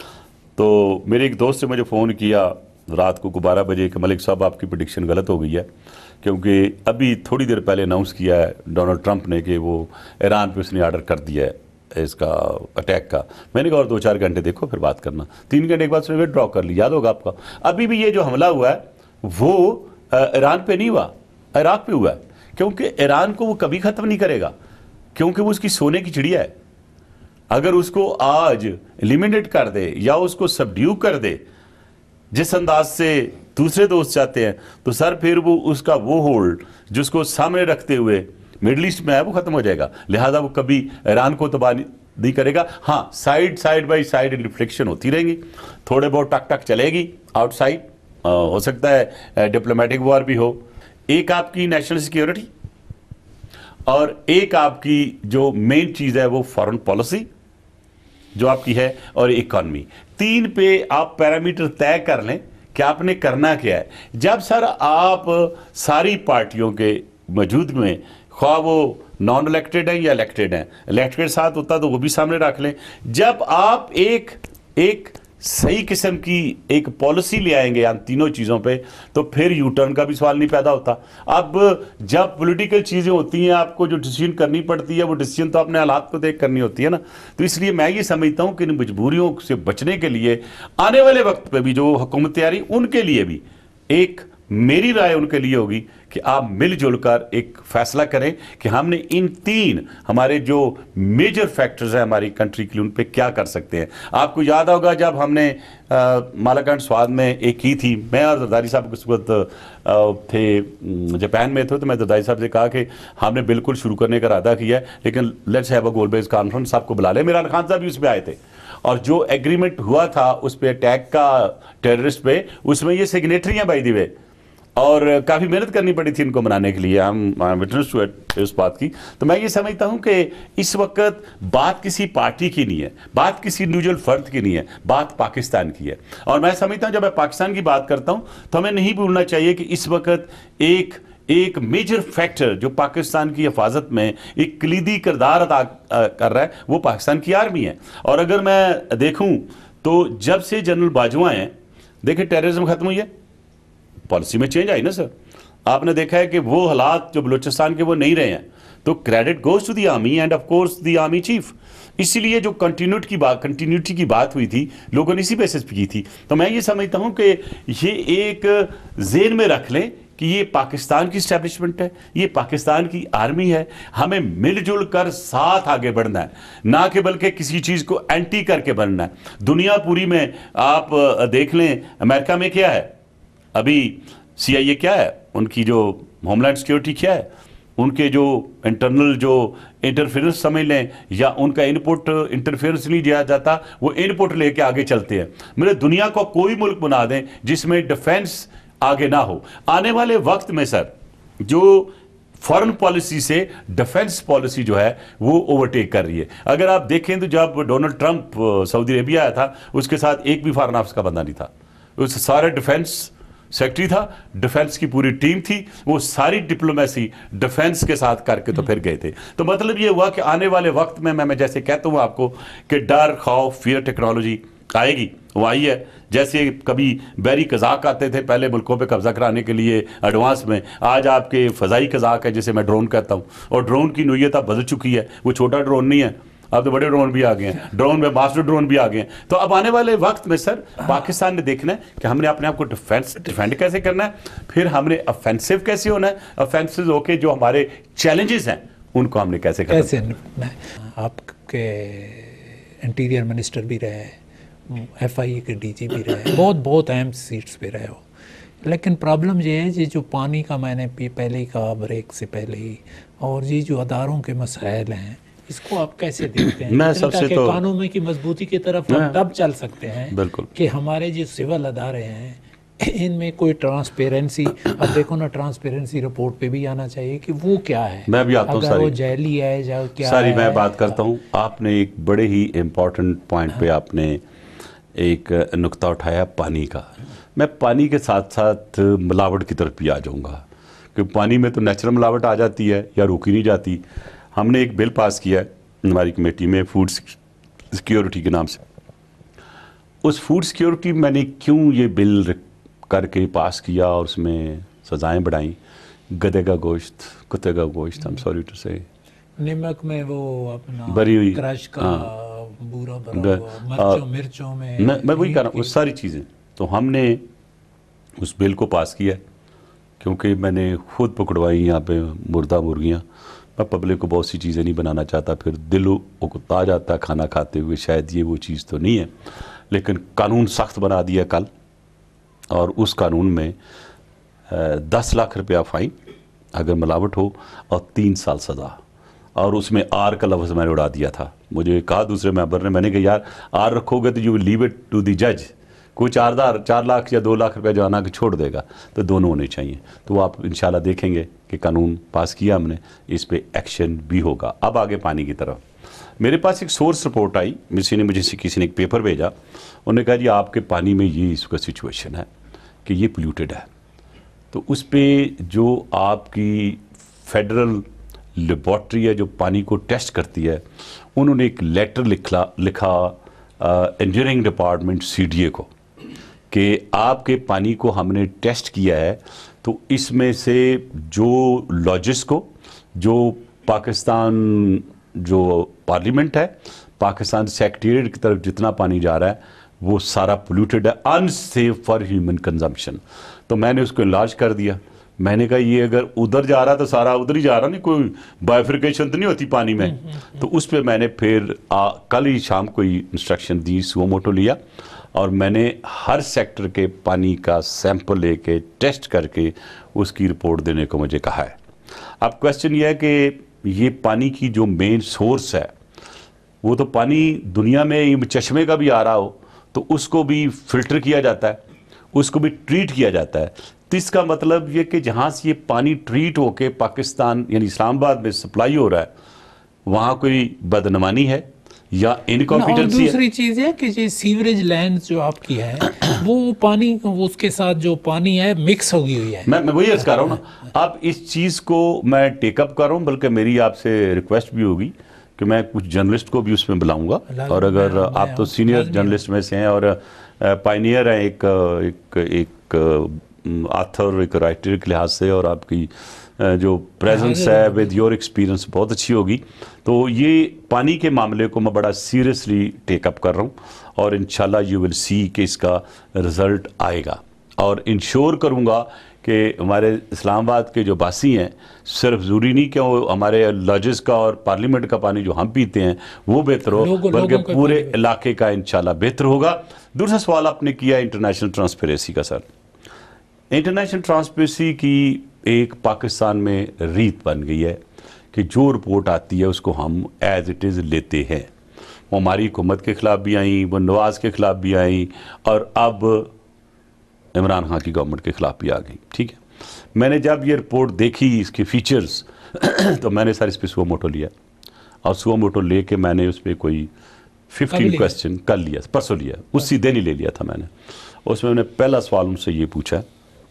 तो मेरे एक दोस्त ने मुझे फ़ोन किया रात को 12 बजे कि मलिक साहब आपकी प्रेडिक्शन गलत हो गई है, क्योंकि अभी थोड़ी देर पहले अनाउंस किया है डोनाल्ड ट्रंप ने कि वो ईरान पे उसने आर्डर कर दिया है इसका अटैक का। मैंने कहा और 2-4 घंटे देखो फिर बात करना। 3 घंटे के बाद उसने विथड्रॉ कर लिया, याद होगा आपका। अभी भी ये जो हमला हुआ है वो ईरान पे नहीं हुआ, इराक पे हुआ है, क्योंकि ईरान को वो कभी ख़त्म नहीं करेगा, क्योंकि वो उसकी सोने की चिड़िया है। अगर उसको आज एलिमिनेट कर दे या उसको सबड्यू कर दे जिस अंदाज से दूसरे दोस्त चाहते हैं, तो सर फिर वो उसका वो होल्ड जिसको सामने रखते हुए मिडल ईस्ट में है वो खत्म हो जाएगा। लिहाजा वो कभी ईरान को तबाह नहीं करेगा। हाँ, साइड बाई साइड रिफ्लेक्शन होती रहेंगी, थोड़े बहुत टक टक चलेगी आउटसाइड, हो सकता है डिप्लोमेटिक वॉर भी हो। एक आपकी नेशनल सिक्योरिटी और एक आपकी जो मेन चीज़ है वो फॉरेन पॉलिसी जो आपकी है और इकॉनमी। 3 पे आप पैरामीटर तय कर लें कि आपने करना क्या है। जब सर आप सारी पार्टियों के मौजूद में, ख्वाह वो नॉन इलेक्टेड हैं या इलेक्टेड हैं, इलेक्टेड साथ होता तो वो भी सामने रख लें। जब आप एक सही किस्म की एक पॉलिसी ले आएंगे इन तीनों चीज़ों पे, तो फिर यू टर्न का भी सवाल नहीं पैदा होता। अब जब पॉलिटिकल चीज़ें होती हैं, आपको जो डिसीजन करनी पड़ती है वो डिसीजन तो अपने हालात को देख करनी होती है ना। तो इसलिए मैं ये समझता हूँ कि इन मजबूरियों से बचने के लिए आने वाले वक्त पे भी जो हुकूमतें आ रही उनके लिए भी एक मेरी राय उनके लिए होगी कि आप मिलजुल कर एक फैसला करें कि हमने इन 3 हमारे जो मेजर फैक्टर्स हैं हमारी कंट्री के लिए उन पे क्या कर सकते हैं। आपको याद होगा जब हमने मालाकांड स्वाद में एक की थी, मैं और जरदारी साहब उस वक्त थे जापान में थे, तो मैं जरदारी साहब से कहा कि हमने बिल्कुल शुरू करने का इरादा किया है, लेकिन let's have a goal based conference, आपको बुला ले। इमरान खान साहब भी उसमें आए थे और जो एग्रीमेंट हुआ था उस पर अटैक का टेररिस्ट पे, उसमें ये सिग्नेटरी हैं बाय द वे, और काफ़ी मेहनत करनी पड़ी थी इनको मनाने के लिए। हम विटनेस टू इस बात की। तो मैं ये समझता हूँ कि इस वक्त बात किसी पार्टी की नहीं है, बात किसी इंडिविजुअल फर्द की नहीं है, बात पाकिस्तान की है। और मैं समझता हूँ जब मैं पाकिस्तान की बात करता हूँ तो हमें नहीं भूलना चाहिए कि इस वक्त एक मेजर फैक्टर जो पाकिस्तान की हिफाजत में एक कलीदी किरदार अदा कर रहा है वो पाकिस्तान की आर्मी है। और अगर मैं देखूँ तो जब से जनरल बाजवा हैं, देखिए टेररिज्म खत्म हुई है, पॉलिसी में चेंज आई ना सर। आपने देखा है कि वो हालात जो बलूचिस्तान के वो नहीं रहे हैं। तो credit goes to the army and of course the army chief. इसीलिए जो कंटिन्यूटी की बात हुई थी, लोगों ने इसी बेसिस पे की थी। तो मैं ये समझता हूँ कि ये एक ज़हन में रख लें कि ये पाकिस्तान की इस्टेब्लिशमेंट है, ये पाकिस्तान की आर्मी है, हमें मिलजुल कर साथ आगे बढ़ना है, ना कि बल्कि किसी चीज़ को एंटी करके बढ़ना है। दुनिया पूरी में आप देख लें, अमेरिका में क्या है, अभी CIA क्या है, उनकी जो होमलैंड सिक्योरिटी क्या है, उनके जो इंटरनल जो इंटरफेरेंस समझ लें या उनका इनपुट इंटरफेरेंस नहीं दिया जाता, वो इनपुट लेके आगे चलते हैं। मेरे दुनिया को कोई मुल्क बना दें जिसमें डिफेंस आगे ना हो। आने वाले वक्त में सर जो फॉरेन पॉलिसी से डिफेंस पॉलिसी जो है वो ओवरटेक कर रही है। अगर आप देखें तो जब डोनाल्ड ट्रंप सऊदी अरेबिया आया था, उसके साथ एक भी फॉरेन ऑफिस का बंदा नहीं था, उस सारे डिफेंस सेक्रेटरी था, डिफेंस की पूरी टीम थी, वो सारी डिप्लोमेसी डिफेंस के साथ करके तो फिर गए थे। तो मतलब ये हुआ कि आने वाले वक्त में मैं जैसे कहता हूँ आपको कि डर, खौफ, फियर टेक्नोलॉजी आएगी, वो आई है। जैसे कभी बहरी कज़ाक आते थे पहले मुल्कों पे कब्जा कराने के लिए एडवांस में, आज आपके फ़ज़ाई कज़ाक है जिसे मैं ड्रोन कहता हूँ, और ड्रोन की नोयत अब बदल चुकी है। वो छोटा ड्रोन नहीं है, अब तो बड़े ड्रोन भी आ गए हैं, ड्रोन में मास्टर ड्रोन भी आ गए हैं। तो अब आने वाले वक्त में सर पाकिस्तान ने देखना है कि हमने अपने आप को डिफेंड कैसे करना है, फिर हमने ऑफेंसिव कैसे होना है, ऑफेंसिव होके जो हमारे चैलेंजेस हैं उनको हमने कैसे करना है। आपके इंटीरियर मिनिस्टर भी रहे, FIA के DG भी रहे, बहुत अहम सीट्स पे रहे हो, लेकिन प्रॉब्लम ये है, ये जो पानी का मैंने पहले ही कहा ब्रेक से पहले ही, और ये जो अदारों के मसाइल हैं, इसको आप कैसे देखते हैं? मैं सबसे तो कानून की मजबूती की तरफ हम तब चल सकते हैं बिल्कुल कि हमारे जो सिविल अदारे हैं इनमें कोई ट्रांसपेरेंसी, अब देखो ना ट्रांसपेरेंसी रिपोर्ट पे भी आना चाहिए कि वो क्या है, मैं भी आता हूँ, अगर वो जैली है या क्या सारी है। मैं बात करता हूँ। आपने एक बड़े ही इम्पोर्टेंट पॉइंट पे आपने एक नुक्ता उठाया पानी का। मैं पानी के साथ साथ मिलावट की तरफ भी आ जाऊँगा, क्योंकि पानी में तो नेचुरल मिलावट आ जाती है या रोकी नहीं जाती। हमने एक बिल पास किया है हमारी कमेटी में फूड सिक्योरिटी के नाम से। उस फूड सिक्योरिटी मैंने क्यों ये बिल करके पास किया और उसमें सजाएं बढ़ाई, गधे का गोश्त, कुत्ते का गोश्त, आई एम सॉरी टू से, नमक में वो अपना भरी हुई क्रश का बूरा भरा हुआ, मिर्चों में मैं वही कह रहा हूँ, वो सारी चीज़ें। तो हमने उस बिल को पास किया क्योंकि मैंने खुद पकड़वाई यहाँ पे मुर्दा मुर्गियाँ। मैं पब्लिक को बहुत सी चीज़ें नहीं बनाना चाहता, फिर दिल उकता जाता है खाना खाते हुए, शायद ये वो चीज़ तो नहीं है। लेकिन कानून सख्त बना दिया कल, और उस कानून में 10 लाख रुपया फ़ाइन अगर मिलावट हो और 3 साल सज़ा, और उसमें आर का लफ्ज़ मैंने उड़ा दिया था। मुझे कहा दूसरे मेंबर ने, मैंने कहा यार आर रखोगे तो you will leave it to the जज, कोई 4 लाख या 2 लाख रुपया जो आना के छोड़ देगा, तो दोनों होने चाहिए। तो वो आप इंशाल्लाह देखेंगे कि कानून पास किया हमने, इस पे एक्शन भी होगा। अब आगे पानी की तरफ, मेरे पास एक सोर्स रिपोर्ट आई, किसी ने एक पेपर भेजा, उन्होंने कहा जी आपके पानी में ये इसका सिचुएशन है कि ये पोल्यूटेड है। तो उस पर जो आपकी फेडरल लेबॉर्ट्री है जो पानी को टेस्ट करती है, उन्होंने एक लेटर लिखा इंजीनियरिंग डिपार्टमेंट CDA को कि आपके पानी को हमने टेस्ट किया है, तो इसमें से जो लॉजिस को, जो पाकिस्तान जो पार्लियामेंट है, पाकिस्तान सेक्रेटेरिएट की तरफ जितना पानी जा रहा है वो सारा पोल्यूटेड है, अनसेफ फॉर ह्यूमन कंजम्पशन। तो मैंने उसको इलाज कर दिया। मैंने कहा ये अगर उधर जा रहा तो सारा उधर ही जा रहा, नहीं कोई बाइफिकेशन तो नहीं होती पानी में। तो उस पर मैंने फिर कल ही शाम को ही इंस्ट्रक्शन दी, सुओ मोटो लिया, और मैंने हर सेक्टर के पानी का सैंपल लेके टेस्ट करके उसकी रिपोर्ट देने को मुझे कहा है। अब क्वेश्चन ये है कि ये पानी की जो मेन सोर्स है, वो तो पानी दुनिया में चश्मे का भी आ रहा हो तो उसको भी फिल्टर किया जाता है, उसको भी ट्रीट किया जाता है। तो इसका मतलब ये कि जहाँ से ये पानी ट्रीट होके पाकिस्तान यानी इस्लामाबाद में सप्लाई हो रहा है, वहाँ कोई बदनमानी है या इनकॉम्पिटेंसी है। दूसरी चीज़ है कि ये सीवरेज लैंड जो आपकी है वो पानी उसके साथ जो पानी है मिक्स हो गई हुई है। मैं वही अर्ज कर रहा हूँ ना। अब इस चीज़ को मैं टेकअप कर रहा हूँ, बल्कि मेरी आपसे रिक्वेस्ट भी होगी कि मैं कुछ जर्नलिस्ट को भी उसमें बुलाऊंगा, और अगर आप तो सीनियर जर्नलिस्ट में से हैं और पायनियर हैं एक आथर एक राइटर के लिहाज से और आपकी जो प्रेजेंस है विद योर एक्सपीरियंस बहुत अच्छी होगी। तो ये पानी के मामले को मैं बड़ा सीरियसली टेकअप कर रहा हूँ और इंशाल्लाह यू विल सी कि इसका रिज़ल्ट आएगा और इंश्योर करूँगा कि हमारे इस्लामाबाद के जो बासी हैं सिर्फ ज़रूरी नहीं कि वो हमारे लॉजेस का और पार्लियामेंट का पानी जो हम पीते हैं वो बेहतर हो, बल्कि पूरे इलाके का इंशाल्लाह बेहतर होगा। दूसरा सवाल आपने किया इंटरनेशनल ट्रांसपेरेंसी का। सर, इंटरनेशनल ट्रांसपेरेंसी की एक पाकिस्तान में रीत बन गई है कि जो रिपोर्ट आती है उसको हम एज इट इज़ लेते हैं। वो हमारी हुकूमत के ख़िलाफ़ भी आई, वो नवाज़ के ख़िलाफ़ भी आई और अब इमरान खान की गवर्नमेंट के ख़िलाफ़ भी आ गई। ठीक है, मैंने जब ये रिपोर्ट देखी इसके फीचर्स तो मैंने सर इस पर सुओ मोटो लिया और सुओ मोटो ले के मैंने उस पर कोई 15 क्वेश्चन कल लिया, परसों लिया, उसी दिन ही ले लिया था मैंने। उसमें मैंने पहला सवाल उनसे ये पूछा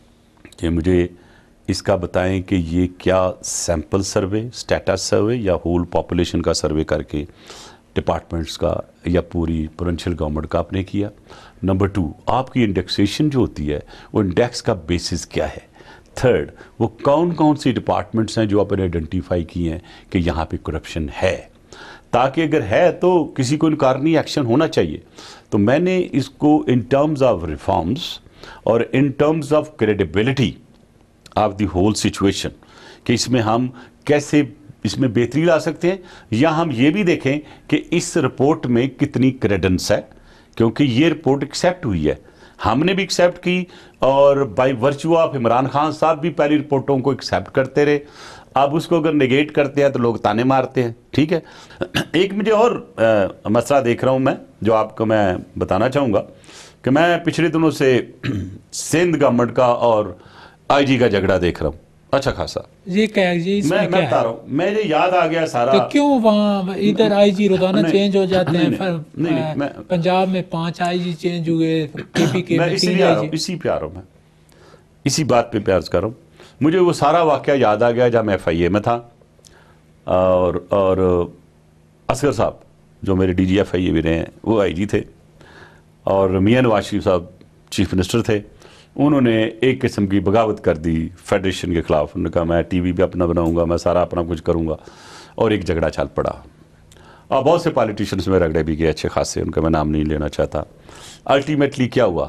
कि मुझे इसका बताएं कि ये क्या सैंपल सर्वे, स्टेटस सर्वे या होल पॉपुलेशन का सर्वे करके डिपार्टमेंट्स का या पूरी प्रोविंशियल गवर्नमेंट का आपने किया। नंबर 2, आपकी इंडेक्सेशन जो होती है वो इंडेक्स का बेसिस क्या है। थर्ड, वो कौन कौन सी डिपार्टमेंट्स हैं जो आपने आइडेंटिफाई किए हैं कि यहाँ पे करप्शन है, ताकि अगर है तो किसी को इनकारनी एक्शन होना चाहिए। तो मैंने इसको इन टर्म्स ऑफ रिफॉर्म्स और in terms of credibility of the whole situation कि इसमें हम कैसे इसमें बेहतरी ला सकते हैं, या हम ये भी देखें कि इस रिपोर्ट में कितनी क्रेडेंस है, क्योंकि ये रिपोर्ट एक्सेप्ट हुई है, हमने भी एक्सेप्ट की और by virtue of Imran Khan साहब भी पहली रिपोर्टों को एक्सेप्ट करते रहे। अब उसको अगर नेगेट करते हैं तो लोग ताने मारते हैं। ठीक है, एक मुझे और मसला देख रहा हूँ मैं, जो आपको मैं बताना चाहूँगा कि मैं पिछले दिनों से सिंध गवर्नमेंट का और IG का झगड़ा देख रहा हूँ अच्छा खासा। ये क्या है जी, मैं बता रहा हूँ, मुझे याद आ गया सारा। तो क्यों वहाँ इधर IG रोजाना चेंज हो जाते हैं, पंजाब में 5 IG चेंज हुए, KPK में 3 IG। इसी पे आ रहा हूँ मैं, इसी बात पे प्यार कर रहा हूँ। मुझे वो सारा वाक़या याद आ गया जब मैं FIA में था और असगर साहब जो मेरे DG FIA भी रहे हैं वो IG थे और मियां नवाज शरीफ साहब चीफ मिनिस्टर थे। उन्होंने एक किस्म की बगावत कर दी फेडरेशन के ख़िलाफ़। उन्होंने कहा मैं TV भी अपना बनाऊंगा, मैं सारा अपना कुछ करूंगा, और एक झगड़ा चल पड़ा और बहुत से पॉलिटिशियंस में रगड़े भी गए अच्छे खासे, उनका मैं नाम नहीं लेना चाहता। अल्टीमेटली क्या हुआ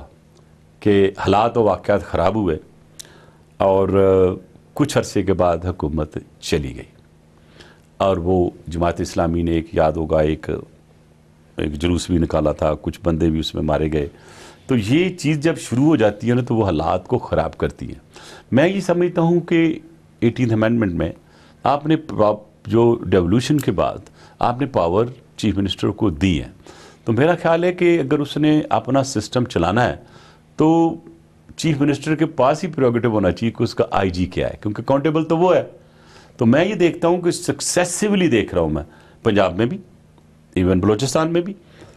कि हालात व वाक़यात ख़राब हुए और कुछ अरसे के बाद हुकूमत चली गई और वो जमात इस्लामी ने एक याद होगा एक जुलूस भी निकाला था, कुछ बंदे भी उसमें मारे गए। तो ये चीज़ जब शुरू हो जाती है ना तो वो हालात को ख़राब करती है। मैं ये समझता हूँ कि 18th अमेंडमेंट में आपने जो डेवोल्यूशन के बाद आपने पावर चीफ मिनिस्टर को दी है, तो मेरा ख्याल है कि अगर उसने अपना सिस्टम चलाना है तो चीफ मिनिस्टर के पास ही प्रेरोगेटिव होना चाहिए कि उसका IG क्या है, क्योंकि अकाउंटेबल तो वो है। तो मैं ये देखता हूँ कि सक्सेसिवली देख रहा हूँ मैं पंजाब में भी, इवन बलोचिस्तान में भी,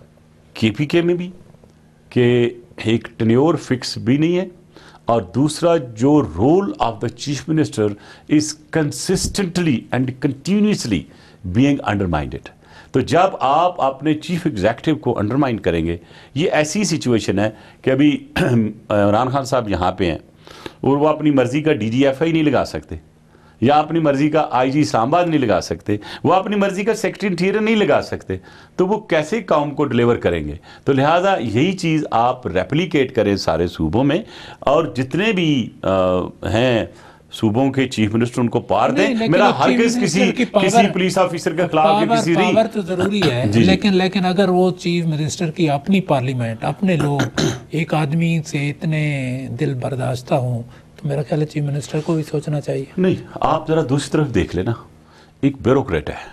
KPK में भी, कि एक टेन्योर फिक्स भी नहीं है और दूसरा जो role of the chief minister is consistently and continuously being undermined. तो जब आप अपने चीफ एग्जीक्यूटिव को अंडरमाइन करेंगे, ये ऐसी सिचुएशन है कि अभी इमरान खान साहब यहाँ पे हैं और वो अपनी मर्जी का DG FI नहीं लगा सकते या अपनी मर्जी का IG इस्लामाबाद नहीं लगा सकते, वो अपनी मर्जी का सेक्रेटरी इंटीरियर नहीं लगा सकते, तो वो कैसे काम को डिलीवर करेंगे। तो लिहाजा यही चीज़ आप रेप्लिकेट करें सारे सूबों में और जितने भी हैं सूबों के चीफ मिनिस्टर उनको पार दें। मेरा हर किसी पुलिस ऑफिसर के खिलाफ किसी पावर तो जरूरी है लेकिन अगर वो चीफ मिनिस्टर की अपनी पार्लियामेंट, अपने लोग एक आदमी से इतने दिल बर्दाश्ता हों, मेरा ख्याल है चीफ मिनिस्टर को भी सोचना चाहिए। नहीं, आप जरा दूसरी तरफ देख लेना, एक ब्यूरोक्रेट है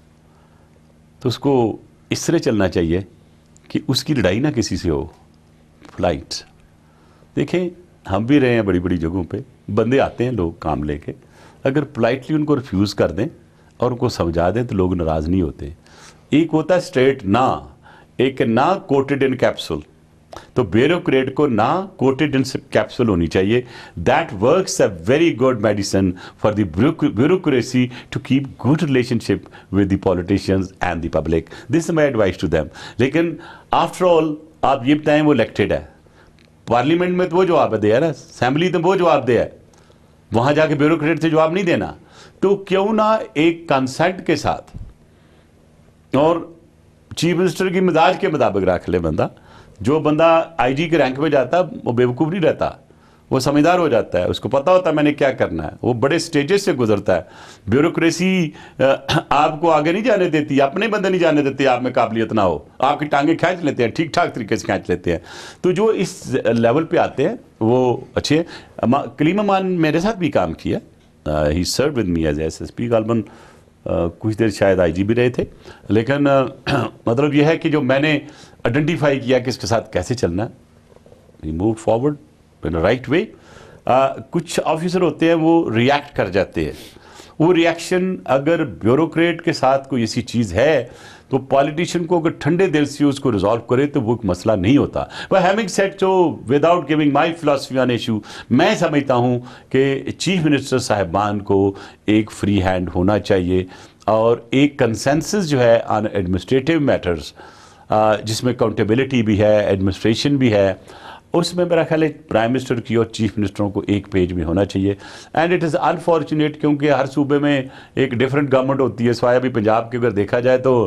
तो उसको इस तरह चलना चाहिए कि उसकी लड़ाई ना किसी से हो, फ्लाइट। देखें हम भी रहे हैं बड़ी बड़ी जगहों पे, बंदे आते हैं लोग काम लेके, अगर पोलाइटली उनको रिफ्यूज़ कर दें और उनको समझा दें तो लोग नाराज़ नहीं होते। एक होता है स्ट्रेट ना, एक ना कोटेड इन कैप्सूल, तो ब्यूरोक्रेट को ना कोटेड इन कैप्सूल होनी चाहिए। That works a very good medicine for the bureaucracy to keep good relationship with the politicians and the public. This is my advice to them. लेकिन after all आप ये बताएं वो elected है, parliament में तो वो जवाब दे है ना, असेंबली तो वो जवाब दे है, वहाँ जाके ब्यूरोक्रेट से जवाब नहीं देना। तो क्यों ना एक कंसेंट के साथ और चीफ मिनिस्टर की मिजाज के मुताबिक रख ले बंदा। जो बंदा आईजी के रैंक में जाता है वो बेवकूफ़ नहीं रहता, वो समझदार हो जाता है, उसको पता होता है मैंने क्या करना है, वो बड़े स्टेजेस से गुजरता है। ब्यूरोक्रेसी आपको आगे नहीं जाने देती, अपने बंदे नहीं जाने देते, आप में काबिलियत ना हो, आपकी टांगे खींच लेते हैं, ठीक ठाक तरीके से खींच लेते हैं। तो जो इस लेवल पे आते हैं वो अच्छे हैं। कलीम अमान मेरे साथ भी काम किया, he serve with me as SSP, गालबन कुछ देर शायद IG भी रहे थे, लेकिन मतलब यह है कि जो मैंने आइडेंटिफाई किया कि इसके साथ कैसे चलना है, we move forward in right way. कुछ ऑफिसर होते हैं वो रिएक्ट कर जाते हैं, वो रिएक्शन अगर ब्यूरोक्रेट के साथ कोई ऐसी चीज़ है तो पॉलिटिशियन को अगर ठंडे दिल से उसको रिजॉल्व करे तो वो मसला नहीं होता। But having said so, without giving my philosophy on issue, मैं समझता हूँ कि चीफ मिनिस्टर साहिबान को एक फ्री हैंड होना चाहिए और एक कंसेंसस जो है ऑन एडमिनिस्ट्रेटिव मैटर्स, जिसमें अकाउंटेबिलिटी भी है, एडमिनिस्ट्रेशन भी है, उसमें मेरा ख्याल है प्राइम मिनिस्टर की और चीफ मिनिस्टरों को एक पेज में होना चाहिए। एंड इट इज़ अनफॉर्चुनेट क्योंकि हर सूबे में एक डिफरेंट गवर्नमेंट होती है। स्वाया भी पंजाब के अगर देखा जाए तो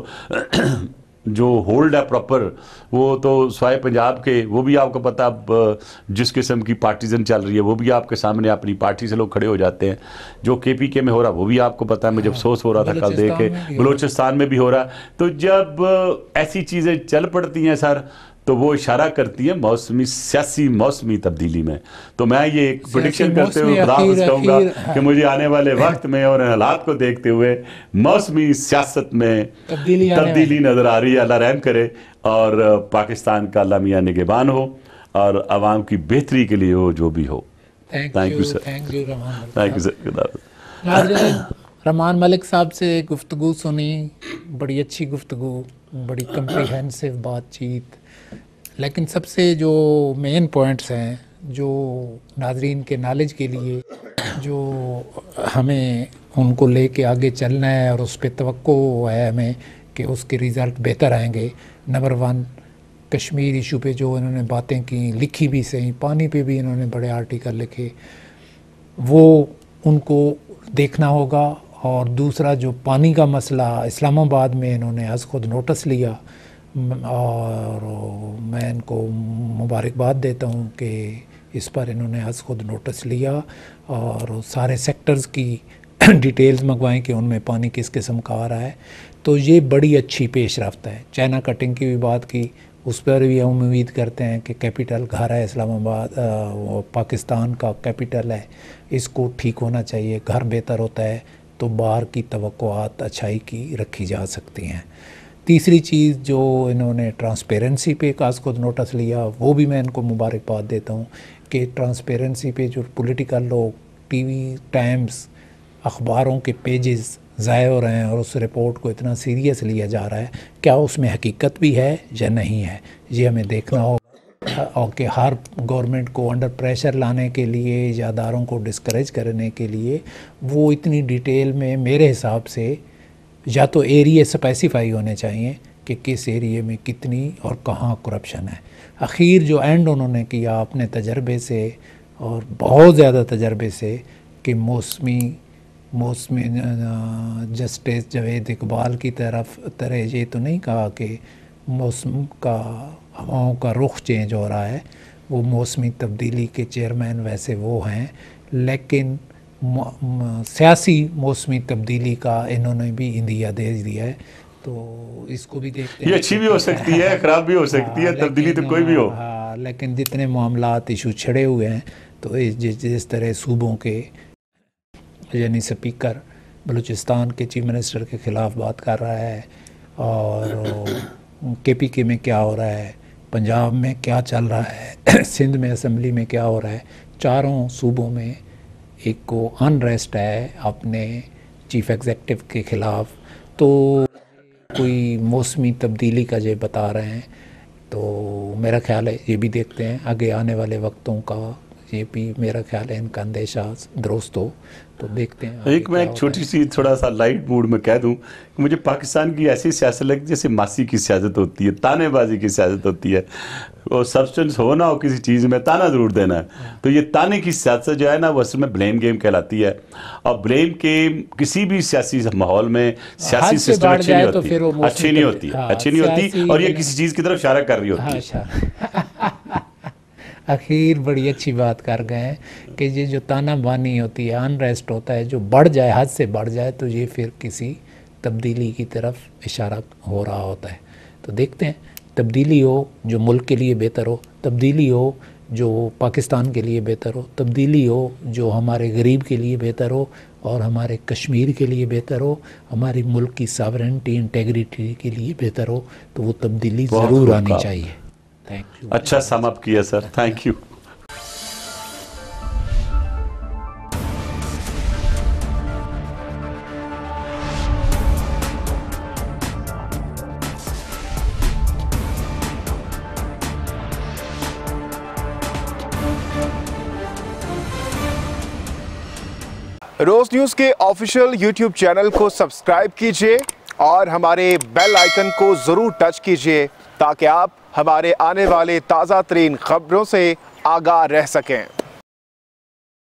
जो होल्ड है प्रॉपर वो तो स्वाय पंजाब के, वो भी आपको पता अब जिस किस्म की पार्टीजन चल रही है वो भी आपके सामने, अपनी पार्टी से लोग खड़े हो जाते हैं। जो KPK में हो रहा वो भी आपको पता है, मुझे अफसोस हो रहा था कल देख के, बलूचिस्तान में भी हो रहा। तो जब ऐसी चीज़ें चल पड़ती हैं सर, तो वो इशारा करती है मौसमी सियासी मौसमी तब्दीली में। तो मैं ये एक प्रेडिक्शन करते हुए खुदाफिज़ कहूँगा कि मुझे आने वाले वक्त में और हालात को देखते हुए मौसमी सियासत में तब्दीली नज़र आ रही है। अल्लाह रहम करे और पाकिस्तान का अल्लाह मियां निगहबान हो और आवाम की बेहतरी के लिए हो जो भी हो। Thank you sir, thank you sir. Rehman Malik साहब से गुफ्तगू सुनी, बड़ी अच्छी गुफ्तगू, बड़ी कम्प्रीहेंसिव बातचीत, लेकिन सबसे जो मेन पॉइंट्स हैं जो नाजरीन के नॉलेज के लिए जो हमें उनको लेके आगे चलना है और उस पर तवक्को है हमें कि उसके रिज़ल्ट बेहतर आएंगे। नंबर 1, कश्मीर इशू पे जो इन्होंने बातें की, लिखी भी सही, पानी पे भी इन्होंने बड़े आर्टिकल लिखे, वो उनको देखना होगा। और दूसरा जो पानी का मसला, इस्लामाबाद में इन्होंने आज खुद नोटिस लिया और मैं इनको मुबारकबाद देता हूँ कि इस पर इन्होंने आज खुद नोटिस लिया और सारे सेक्टर्स की डिटेल्स मंगवाएं कि उनमें पानी किस किस्म का आ रहा है। तो ये बड़ी अच्छी पेशरफ्त है। चाइना कटिंग की भी बात की, उस पर भी हम उम्मीद करते हैं कि कैपिटल घर है इस्लामाबाद, पाकिस्तान का कैपिटल है, इसको ठीक होना चाहिए। घर बेहतर होता है तो बाहर की तवक्कुआत अच्छाई की रखी जा सकती हैं। तीसरी चीज़ जो इन्होंने ट्रांसपेरेंसी पे काज खुद नोटिस लिया, वो भी मैं इनको मुबारकबाद देता हूँ कि ट्रांसपेरेंसी पे जो पॉलिटिकल लोग टीवी, टाइम्स, अखबारों के पेजेस ज़ाय हो रहे हैं और उस रिपोर्ट को इतना सीरियस लिया जा रहा है, क्या उसमें हकीकत भी है या नहीं है, ये हमें देखना होगा। और कि हर गवर्नमेंट को अंडर प्रेशर लाने के लिए या अदारों को डिस्करेज करने के लिए वो इतनी डिटेल में मेरे हिसाब से या तो एरिया स्पेसिफाई होने चाहिए कि किस एरिया में कितनी और कहाँ करप्शन है। आखिर जो एंड उन्होंने किया अपने तजर्बे से और बहुत ज़्यादा तजर्बे से कि मौसमी जस्टिस जावेद इकबाल की तरह ये तो नहीं कहा कि मौसम का, हवाओं का रुख चेंज हो रहा है, वो मौसमी तब्दीली के चेयरमैन वैसे वो हैं, लेकिन सियासी मौसमी तब्दीली का इन्होंने भी इंदिया दे दिया है। तो इसको भी देखते हैं, ये अच्छी भी हो सकती है, ख़राब भी हो सकती है, तब्दीली तो कोई भी हो। हाँ, लेकिन जितने मामलात इशू छड़े हुए हैं, तो जिस तरह सूबों के यानी स्पीकर बलूचिस्तान के चीफ मिनिस्टर के ख़िलाफ़ बात कर रहा है और KPK में क्या हो रहा है, पंजाब में क्या चल रहा है, सिंध में असम्बली में क्या हो रहा है, चारों सूबों में एक को अनरेस्ट है अपने चीफ एग्जेक्टिव के ख़िलाफ़। तो कोई मौसमी तब्दीली का ये बता रहे हैं, तो मेरा ख्याल है ये भी देखते हैं आगे आने वाले वक्तों का ये भी मेरा ख्याल है इनका अंदेशा दुरुस्त हो, तो देखते हैं। एक छोटी सी थोड़ा सा लाइट मूड में कह दूं कि मुझे पाकिस्तान की ऐसी सियासत लगती जैसे मासी की सियासत होती है, तानेबाजी की सियासत होती है। और सब्सटेंस हो ना हो किसी चीज़ में, ताना ज़रूर देना है। तो ये ताने की सियासत जो है ना, वो असल में ब्लेम गेम कहलाती है। और ब्लेम गेम किसी भी सियासी माहौल में, सियासी सिस्टम अच्छी नहीं होती, अच्छी नहीं होती और ये किसी चीज़ की तरफ इशारा कर रही होती है। आखिर बड़ी अच्छी बात कर गए हैं कि ये जो ताना बानी होती है, अनरेस्ट होता है, जो बढ़ जाए, हद से बढ़ जाए, तो ये फिर किसी तब्दीली की तरफ इशारा हो रहा होता है। तो देखते हैं, तब्दीली हो जो मुल्क के लिए बेहतर हो, तब्दीली हो जो पाकिस्तान के लिए बेहतर हो, तब्दीली हो जो हमारे गरीब के लिए बेहतर हो और हमारे कश्मीर के लिए बेहतर हो, हमारी मुल्क की सॉवरेनिटी, इंटेग्रिटी के लिए बेहतर हो, तो वो तब्दीली ज़रूर आनी चाहिए। Thank you. अच्छा सम अप किया sir, thank you. Roze news के ऑफिशियल यूट्यूब चैनल को सब्सक्राइब कीजिए और हमारे बेल आइकन को ज़रूर टच कीजिए ताकि आप हमारे आने वाले ताज़ा तरीन खबरों से आगाह रह सकें।